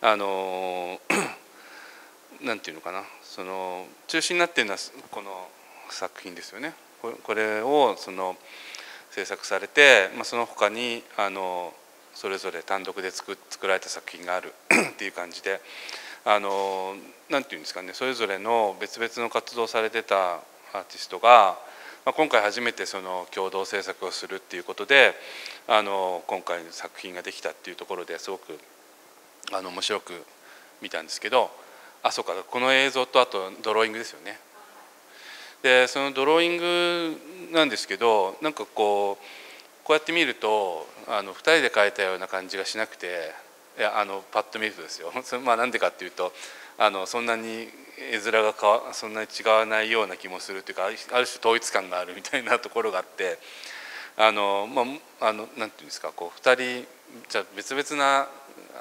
なんていうのかな、中心になっているのはこの作品ですよね。これを制作されて、その他にそれぞれ単独で作られた作品があるっていう感じで、なんていうんですかね、それぞれの別々の活動をされてたアーティストが今回初めて共同制作をするっていうことで今回の作品ができたっていうところですごく面白く見たんですけど、そうか、この映像とあとドローイングですよね。でそのドローイングなんですけど、なんかこうやって見ると2人で描いたような感じがしなくて、いやパッと見るとですよなんでかっていうとそんなに絵面がそんなに違わないような気もするというか、ある種統一感があるみたいなところがあって、なんていうんですか、2人じゃ別々な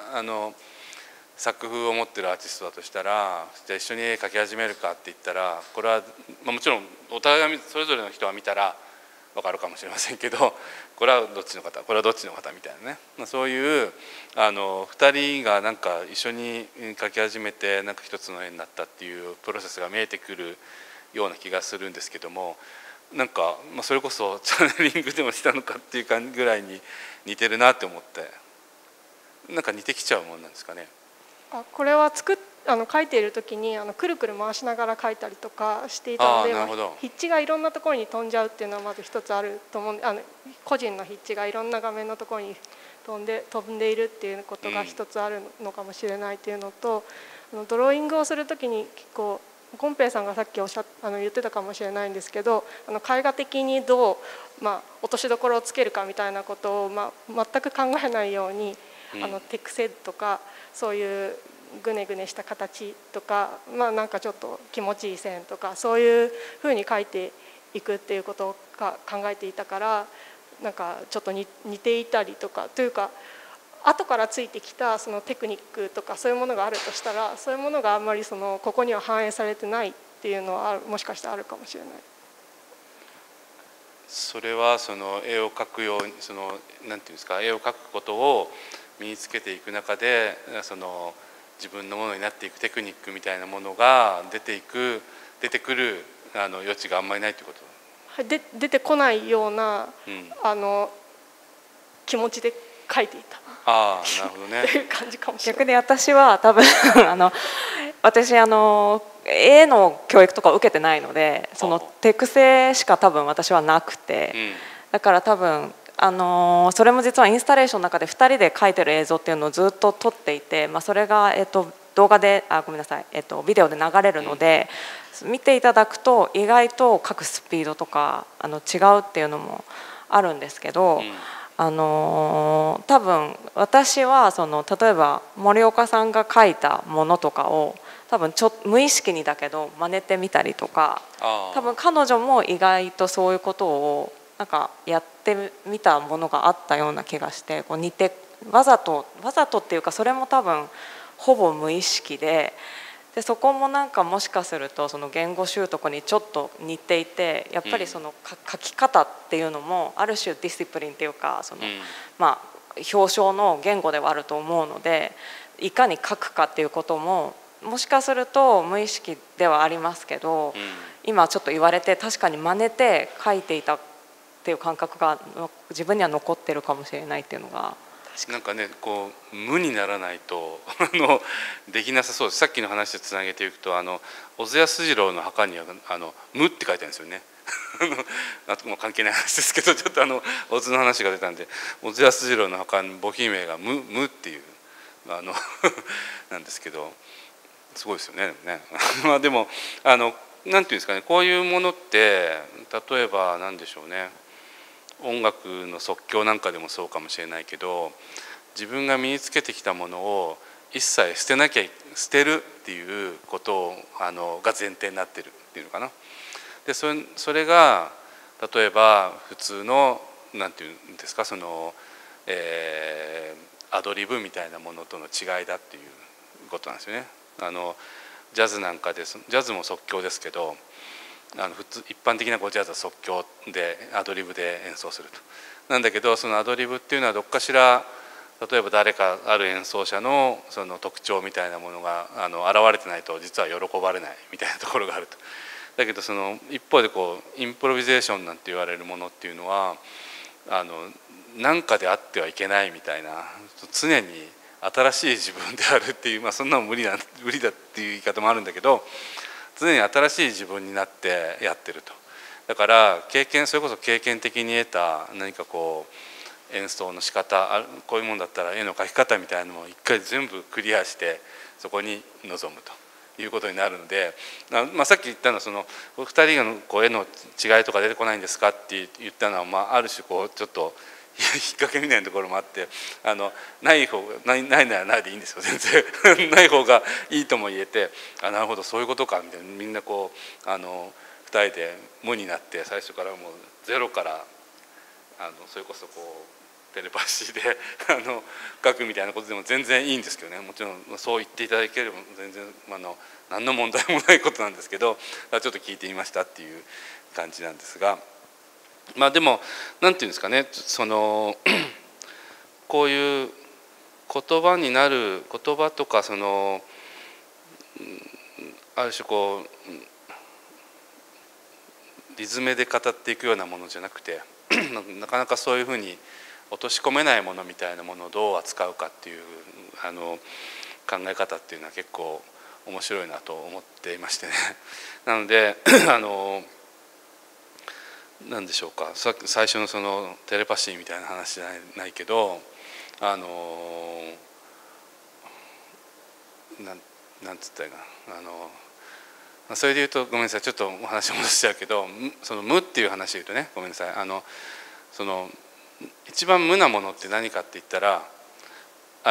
作風を持ってるアーティストだとしたら、じゃあ一緒に絵描き始めるかって言ったら、これは、もちろんお互いがそれぞれの人が見たら分かるかもしれませんけど、これはどっちの方、これはどっちの方みたいなね、そういう2人がなんか一緒に描き始めてなんか一つの絵になったっていうプロセスが見えてくるような気がするんですけども、なんかそれこそチャネリングでもしたのかっていう感じぐらいに似てるなって思って、なんか似てきちゃうもんなんですかね。 これは書いている時にくるくる回しながら書いたりとかしていたので、筆致がいろんなところに飛んじゃうっていうのはまず一つあると思う。個人の筆致がいろんな画面のところに飛んでいるっていうことが一つあるのかもしれないっていうのと、ドローイングをする時に結構金平さんがさっき言ってたかもしれないんですけど、絵画的にどう、落としどころをつけるかみたいなことを、全く考えないように手癖とかそういうぐねぐねした形とか、なんかちょっと気持ちいい線とかそういうふうに描いていくっていうことを考えていたから、なんかちょっと似ていたりとかというか、後からついてきたそのテクニックとかそういうものがあるとしたら、そういうものがあんまりここには反映されてないっていうのはもしかしたらあるかもしれない。 それはその絵を描くようになんていうんですか、絵を描くことを身につけていく中で自分のものになっていくテクニックみたいなものが出てくる余地があんまりないということ。 出てこないような、気持ちで描いていた。 ああ、なるほどね。 っていう感じかもしれない。 逆に私は多分私絵の教育とか受けてないので、その手癖しか多分私はなくて、だから多分それも実はインスタレーションの中で2人で描いてる映像っていうのをずっと撮っていて、それが動画でごめんなさい、ビデオで流れるので、見ていただくと意外と描くスピードとか違うっていうのもあるんですけど、多分私は例えば森岡さんが描いたものとかを多分無意識にだけど真似てみたりとか、多分彼女も意外とそういうことをなんかやってみたものがあったような気がして、似てわざとっていうか、それも多分ほぼ無意識で、そこもなんかもしかするとその言語習得にちょっと似ていて、やっぱりその書き方っていうのもある種ディシプリンっていうか、表彰の言語ではあると思うので、いかに書くかっていうことももしかすると無意識ではありますけど、今ちょっと言われて確かに真似て書いていたっていう感覚が自分には残ってるかもしれないっていうのが。 なんかね、無にならないとできなさそうです。さっきの話とつなげていくと、小津安二郎の墓には無って書いてあるんですよね。もう関係ない話ですけど、ちょっと小津の話が出たんで、小津安二郎の墓に墓碑名が無っていうなんですけど、すごいですよね。でもなんていうんですかね、こういうものって例えば何でしょうね、音楽の即興なんかでもそうかもしれないけど、自分が身につけてきたものを一切捨てるっていうことが前提になってるっていうのかな。でそれが例えば普通のなんていうんですか、アドリブみたいなものとの違いだっていうことなんですよね。ジャズなんかでジャズも即興ですけど、普通一般的なジャズは即興でアドリブで演奏すると。なんだけど、そのアドリブっていうのはどっかしら、例えば誰かある演奏者のその特徴みたいなものが現れてないと実は喜ばれないみたいなところがあると。だけどその一方でインプロビゼーションなんて言われるものっていうのは何かであってはいけないみたいな、常に新しい自分であるっていう、そんなの無理だっていう言い方もあるんだけど、常に新しい自分になってやってると。だからそれこそ経験的に得た何か演奏の仕方、こういうもんだったら絵の描き方みたいなのを一回全部クリアしてそこに臨むということになるので、さっき言ったのは2人の絵の違いとか出てこないんですかって言ったのは、ある種ちょっと引っ掛けみたいなところもあって、ないならないでいいんですよ、全然ない方がいいとも言えて、なるほどそういうことかみたいな、みんな2人で無になって最初からもうゼロからそれこそテレパシーで書くみたいなことでも全然いいんですけどね、もちろんそう言っていただければ全然何の問題もないことなんですけど、ちょっと聞いてみましたっていう感じなんですが。でもなんていうんですかね、こういう言葉になる言葉とかある種リズムで語っていくようなものじゃなくてなかなかそういうふうに落とし込めないものみたいなものをどう扱うかっていう考え方っていうのは結構面白いなと思っていましてね。なので何でしょうか、最初のテレパシーみたいな話じゃないけど、なんつったらいいかな、それで言うとごめんなさい、ちょっとお話戻しちゃうけど、無っていう話で言うとね、ごめんなさい、一番無なものって何かって言ったら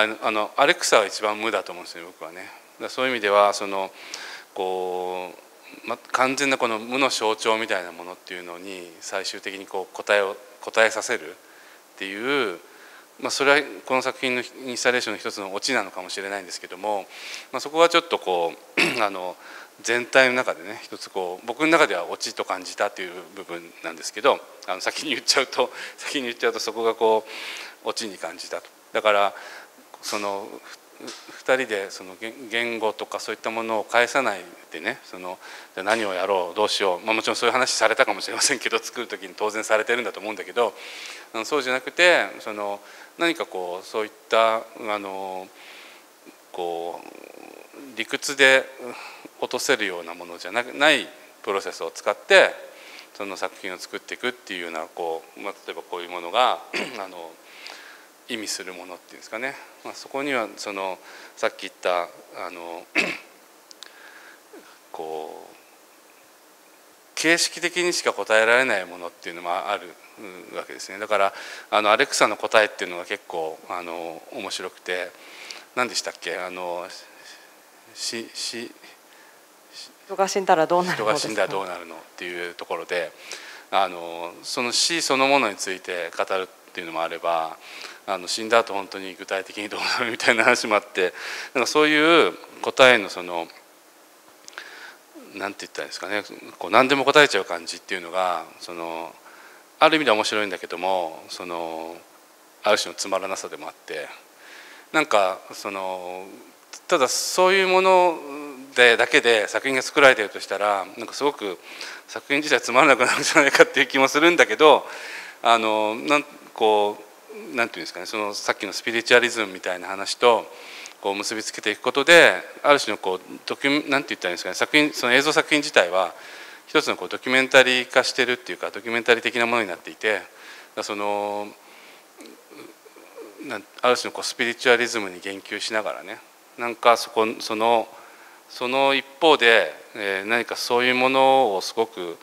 アレクサは一番無だと思うんですよ、僕はね。そういう意味では完全なこの無の象徴みたいなものっていうのに最終的にこう答えさせるっていう、それはこの作品のインスタレーションの一つのオチなのかもしれないんですけども、そこはちょっとこう全体の中でね一つこう僕の中ではオチと感じたという部分なんですけど、先に言っちゃうとそこがこうオチに感じたと。だからその2人でその言語とかそういったものを返さないでね、じゃあ何をやろうどうしよう、もちろんそういう話されたかもしれませんけど、作る時に当然されてるんだと思うんだけど、そうじゃなくて何かこうそういったこう理屈で落とせるようなものじゃないプロセスを使ってその作品を作っていくっていうようなこう、例えばこういうものが意味するものっていうんですかね、そこにはさっき言ったこう形式的にしか答えられないものっていうのもあるわけですね。だからアレクサの答えっていうのが結構面白くて、何でしたっけ、 人が死んだらどうなるのですか。 人が死んだらどうなるのっていうところでその死そのものについて語るっていうのもあれば、死んだ後本当に具体的にどうなるみたいな話もあって、そういう答えのなんて言ったらいいですかね、こう何でも答えちゃう感じっていうのがある意味では面白いんだけどもある種のつまらなさでもあって、なんかただそういうものだけで作品が作られているとしたら、なんかすごく作品自体つまらなくなるんじゃないかっていう気もするんだけど、なんていうんですかね、さっきのスピリチュアリズムみたいな話とこう結びつけていくことで、ある種のこうなんて言ったらいいんですかね、映像作品自体は一つのこうドキュメンタリー化してるっていうか、ドキュメンタリー的なものになっていて、ある種のこうスピリチュアリズムに言及しながらね、なんかその一方で、何かそういうものをすごく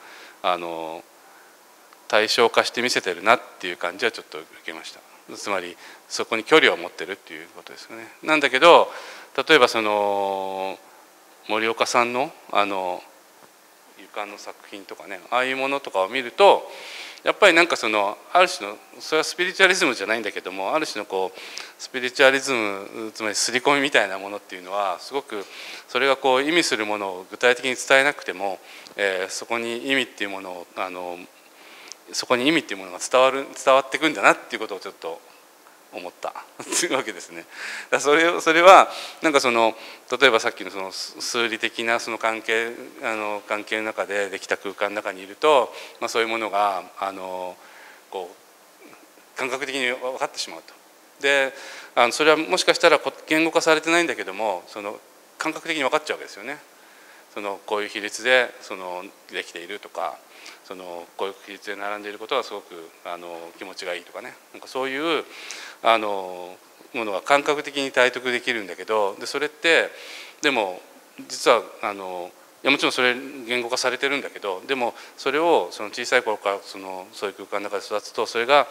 対象化して見せてるなっていう感じはちょっと受けました。つまりそこに距離を持ってるっていうことですよね。なんだけど例えば森岡さんの床の作品とかね、ああいうものとかを見るとやっぱりなんかある種のそれはスピリチュアリズムじゃないんだけども、ある種のこうスピリチュアリズム、つまり刷り込みみたいなものっていうのはすごくそれがこう意味するものを具体的に伝えなくても、そこに意味っていうものをそこに意味っていうものが伝わっていくんだなっていうことをちょっと思ったというわけですね。だからそれはなんか例えばさっきの数理的な関係の中でできた空間の中にいると、そういうものがこう感覚的に分かってしまうと。でそれはもしかしたら言語化されてないんだけども感覚的に分かっちゃうわけですよね。こういう比率でできているとか、こういう比率で並んでいることはすごく気持ちがいいとかね、なんかそういうものが感覚的に体得できるんだけど、それってでも実はいやもちろんそれ言語化されてるんだけど、でもそれを小さい頃からそういう空間の中で育つとそれが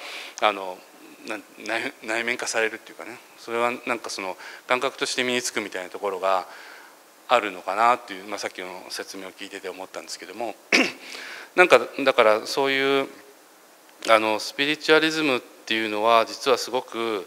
内面化されるっていうかね、それはなんか感覚として身につくみたいなところがあるのかなっていう、さっきの説明を聞いてて思ったんですけどもなんかだからそういうスピリチュアリズムっていうのは実はすごく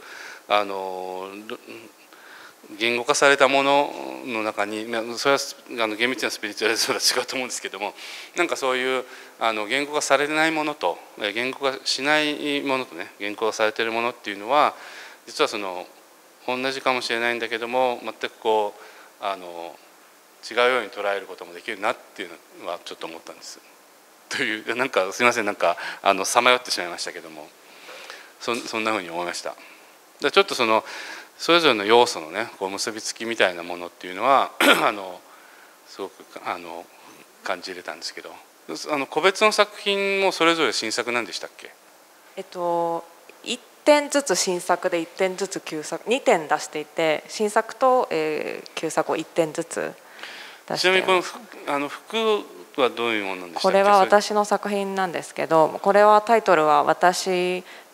言語化されたものの中に、それは厳密なスピリチュアリズムとは違うと思うんですけども、なんかそういう言語化されないものと言語化しないものとね、言語化されているものっていうのは実は同じかもしれないんだけども全くこう違うように捉えることもできるなっていうのはちょっと思ったんです。というなんかすみません、なんかさまよってしまいましたけども、そんなふうに思いました。ちょっとそれぞれの要素のねこう結びつきみたいなものっていうのはすごく感じ入れたんですけど、個別の作品もそれぞれ新作なんでしたっけ ？1点ずつ新作で1点ずつ旧作2点出していて、新作と、旧作を1点ずつ出して。 ちなみにこの服はどういうものなんでしたっけ？ これは私の作品なんですけど、これはタイトルは私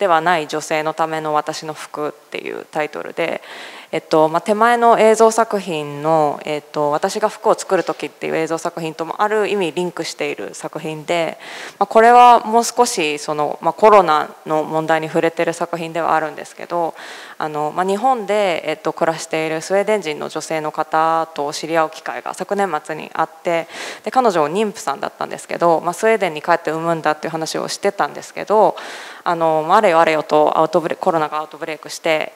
ではない女性のための私の服っていうタイトルで、手前の映像作品の、私が服を作る時っていう映像作品ともある意味リンクしている作品で、これはもう少しコロナの問題に触れている作品ではあるんですけど、日本で、暮らしているスウェーデン人の女性の方と知り合う機会が昨年末にあって、で彼女妊婦さんだったんですけど、スウェーデンに帰って産むんだっていう話をしてたんですけど、あれよあれよとコロナがアウトブレイクして、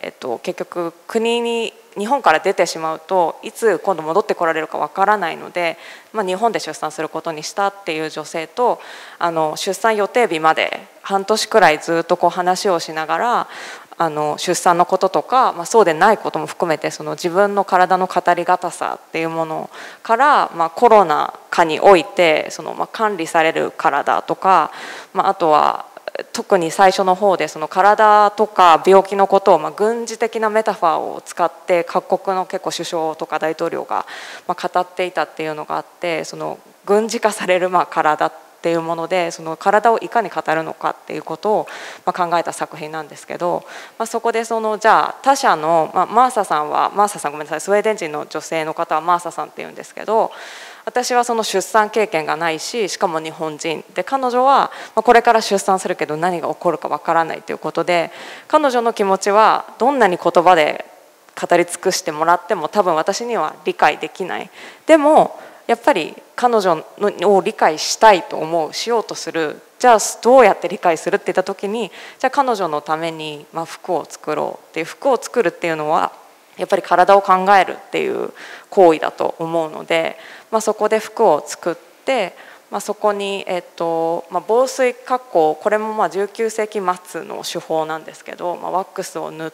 結局日本から出てしまうといつ今度戻ってこられるかわからないので、日本で出産することにしたっていう女性と、出産予定日まで半年くらいずっと話をしながら出産のこととか、そうでないことも含めて自分の体の語りがたさっていうものから、コロナ禍において管理される体とか、あとは特に最初の方で体とか病気のことを軍事的なメタファーを使って各国の結構首相とか大統領が語っていたっていうのがあって、軍事化される体っていうもので体をいかに語るのかっていうことを考えた作品なんですけど、そこでじゃあ他者のマーサさんごめんなさい、スウェーデン人の女性の方はマーサさんっていうんですけど、私は出産経験がないしかも日本人で、彼女はこれから出産するけど何が起こるかわからないということで、彼女の気持ちはどんなに言葉で語り尽くしてもらっても多分私には理解できない。でもやっぱり彼女を理解したいとしようとする。じゃあどうやって理解するって言った時に、じゃあ彼女のために服を作ろうっていう、服を作るっていうのはやっぱり体を考えるっていう行為だと思うので、そこで服を作って、そこに、防水加工、これも19世紀末の手法なんですけど、ワックスを塗って、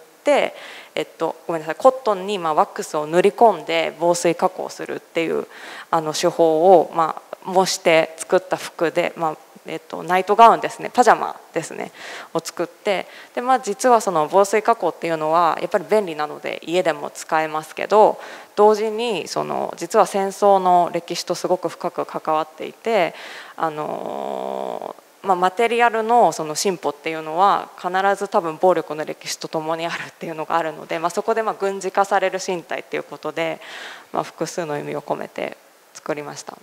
ごめんなさい、コットンにワックスを塗り込んで防水加工するっていう手法を模して作った服で、ナイトガウンですね、パジャマですねを作って、で、実は防水加工っていうのはやっぱり便利なので家でも使えますけど、同時に実は戦争の歴史とすごく深く関わっていて、マテリアルの進歩っていうのは必ず多分暴力の歴史とともにあるっていうのがあるので、そこで軍事化される身体っていうことで、複数の意味を込めて作りました。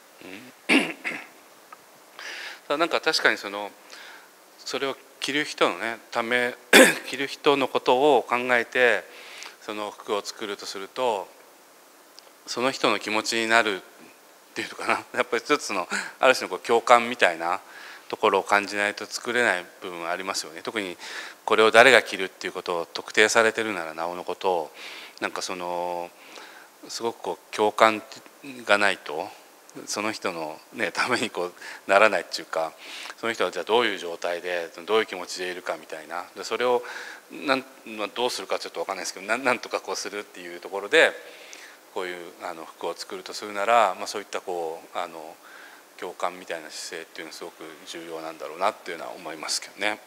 なんか確かにそれを着る人のため着る人のことを考えて服を作るとすると、その人の気持ちになるっていうのかな、やっぱり一つのある種の共感みたいなところを感じないと作れない部分はありますよね。特にこれを誰が着るっていうことを特定されてるならなおのことを、なんかすごく共感がないとその人の、ためにならないっていうか、その人はじゃあどういう状態でどういう気持ちでいるかみたいな、でそれをどうするかちょっと分かんないですけど、なんとかするっていうところでこういう服を作るとするなら、そういった共感みたいな姿勢っていうのはすごく重要なんだろうなっていうのは思いますけどね。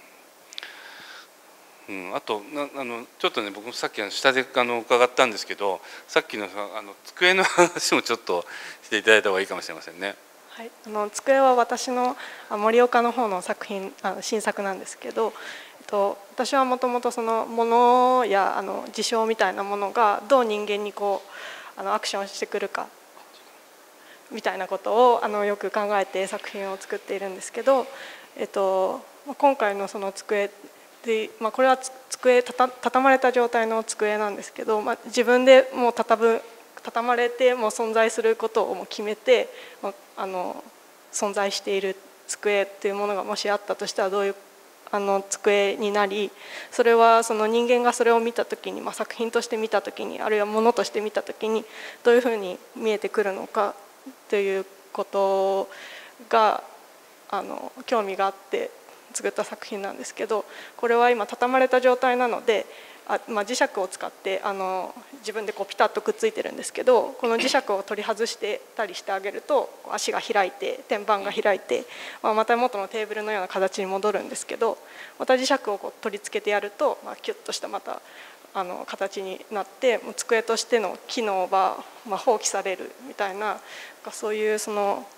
あとちょっと僕さっき下で伺ったんですけど、さっきの机の話もちょっとしていただいた方がいいかもしれませんね。 はい、机は私の盛岡の方の作品新作なんですけど、私はもともと物や事象みたいなものがどう人間にアクションしてくるかみたいなことをよく考えて作品を作っているんですけど、今回の机で、これは机畳まれた状態の机なんですけど、自分でもう畳まれてもう存在することをもう決めて、存在している机っていうものがもしあったとしたらどういう机になり、それは人間がそれを見た時に、作品として見た時に、あるいは物として見た時にどういうふうに見えてくるのかということが興味があって作った作品なんですけど、これは今畳まれた状態なので磁石を使って自分でピタッとくっついてるんですけど、この磁石を取り外してたりしてあげると足が開いて天板が開いて、また元のテーブルのような形に戻るんですけど、また磁石を取り付けてやるとキュッとしたまた形になって、机としての機能が放棄されるみたいな、そういう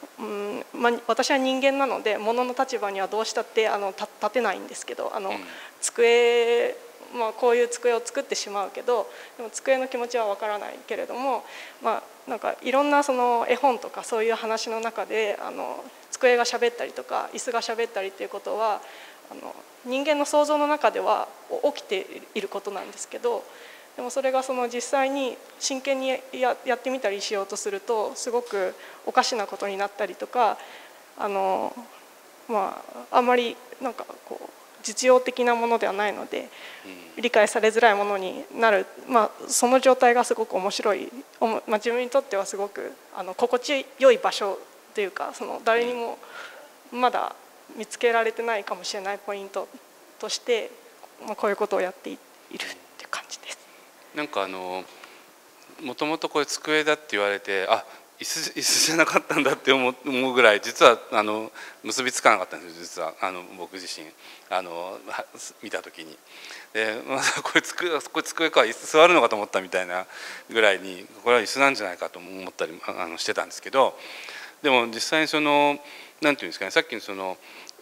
私は人間なので物の立場にはどうしたって立てないんですけど、机、こういう机を作ってしまうけど、でも机の気持ちはわからないけれども、なんかいろんなその絵本とかそういう話の中で机が喋ったりとか椅子が喋ったりっていうことは人間の想像の中では起きていることなんですけど、でもそれが実際に真剣にやってみたりしようとするとすごくおかしなことになったりとか、あんまりなんかこう実用的なものではないので理解されづらいものになる、その状態がすごく面白い、自分にとってはすごく心地よい場所というか、誰にもまだ見つけられてないかもしれないポイントとして、こういうことをやっているっていう感じです。 なんかもともとこれ机だって言われて、椅子じゃなかったんだって思うぐらい、実は結びつかなかったんですよ、実は僕自身見た時に。で、これ机か、椅子座るのかと思ったみたいなぐらいに、これは椅子なんじゃないかと思ったりしてたんですけど、でも実際になんていうんですかね、さっきの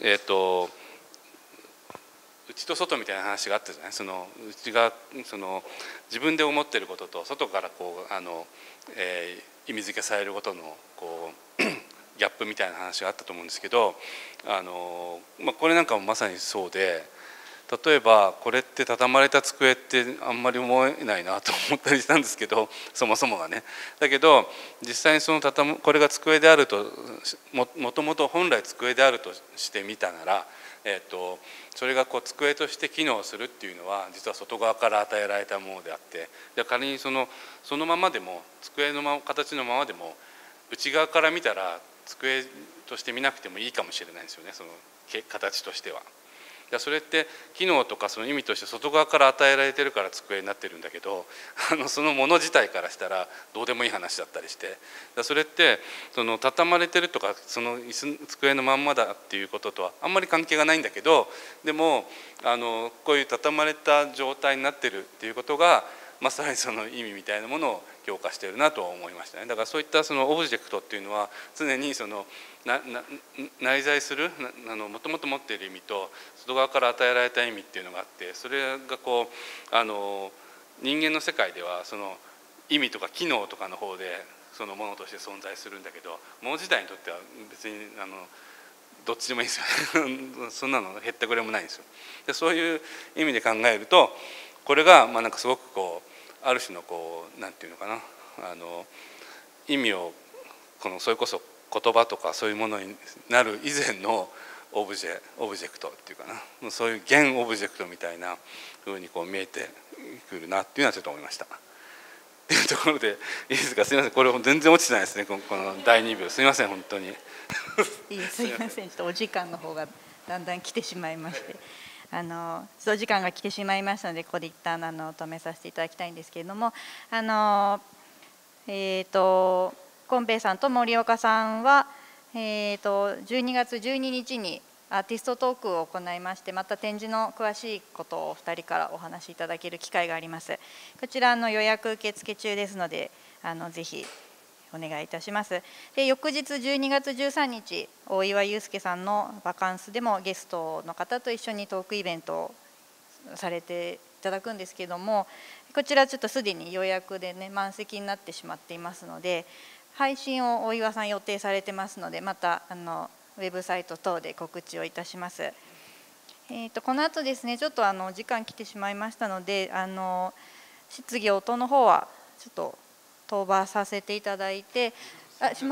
内と外みたいな話があったじゃない。内が自分で思っていることと外からこう意味付けされることのこうギャップみたいな話があったと思うんですけど、これなんかもまさにそうで、例えばこれって畳まれた机ってあんまり思えないなと思ったりしたんですけど、そもそもがね。だけど実際にこれが机であると、もともと本来机であるとしてみたなら、それがこう机として機能するっていうのは実は外側から与えられたものであって、仮にそのままでも机の形のままでも内側から見たら机として見なくてもいいかもしれないですよね、その形としては。それって機能とかその意味として外側から与えられてるから机になってるんだけど、そのもの自体からしたらどうでもいい話だったりして、それって畳まれてるとか机のまんまだっていうこととはあんまり関係がないんだけど、でもこういう畳まれた状態になってるっていうことがまさにその意味みたいなものを強化しているなと思いましたね。だからそういったオブジェクトっていうのは常に内在するもともと持っている意味と外側から与えられた意味っていうのがあって、それがこう人間の世界では意味とか機能とかの方でそのものとして存在するんだけど、もの自体にとっては別にどっちでもいいですよねそんなのへったくれもないんですよ。でそういう意味で考えると、これがなんかすごくこうある種のこうなんていうのかな、意味をそれこそ言葉とかそういうものになる以前のオブジェクトっていうかな、そういう現オブジェクトみたいなふうにこう見えてくるなっていうのはちょっと思いました。っていうところでいいですか。すみません、これ全然落ちてないですね、この第2秒。すみません本当に。 すみません、ちょっとお時間の方がだんだん来てしまいまして。お時間が来てしまいましたので、ここで一旦止めさせていただきたいんですけれども、コンペイさんと森岡さんは、12月12日にアーティストトークを行いまして、また展示の詳しいことをお二人からお話しいただける機会があります。こちらの予約受付中ですので、ぜひお願いいたします。で、翌日12月13日、大岩祐介さんのバカンスでもゲストの方と一緒にトークイベントをされていただくんですけれども、こちらちょっとすでに予約でね満席になってしまっていますので、配信を大岩さん予定されてますので、またウェブサイト等で告知をいたします。この後ですね、ちょっと時間来てしまいましたので、質疑応答の方はちょっと飛ばさせていただいて、いいです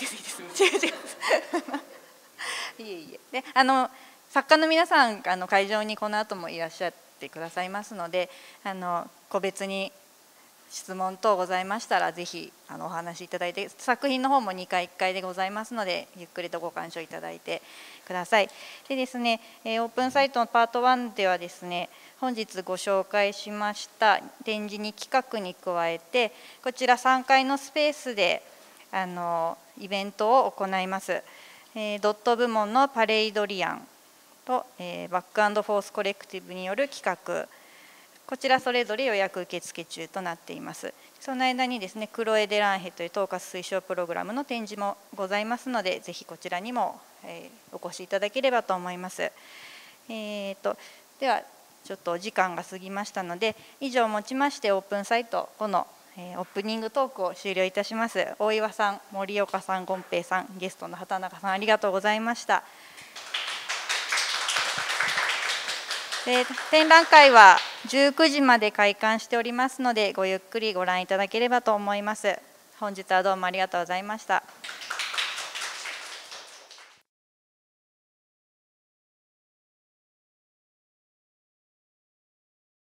いえいえ。で、作家の皆さん会場にこの後もいらっしゃってくださいますので、個別に質問等ございましたらぜひお話しいただいて、作品の方も2回1回でございますので、ゆっくりとご鑑賞いただいてください。でですね、オープンサイトのパート1ではですね、本日ご紹介しました展示2企画に加えて、こちら3階のスペースでイベントを行います。ドット部門のパレイドリアンとバック&フォースコレクティブによる企画、 こちらそれぞれ予約受付中となっています。その間にですね、クロエ・デ・ランヘという統括推奨プログラムの展示もございますので、ぜひこちらにもお越しいただければと思います。ではちょっとお時間が過ぎましたので、以上をもちましてオープンサイト5のオープニングトークを終了いたします。大岩さん、森岡さん、権平さん、ゲストの畑中さん、ありがとうございました。展覧会は19時まで開館しておりますので、ごゆっくりご覧いただければと思います。本日はどうもありがとうございました。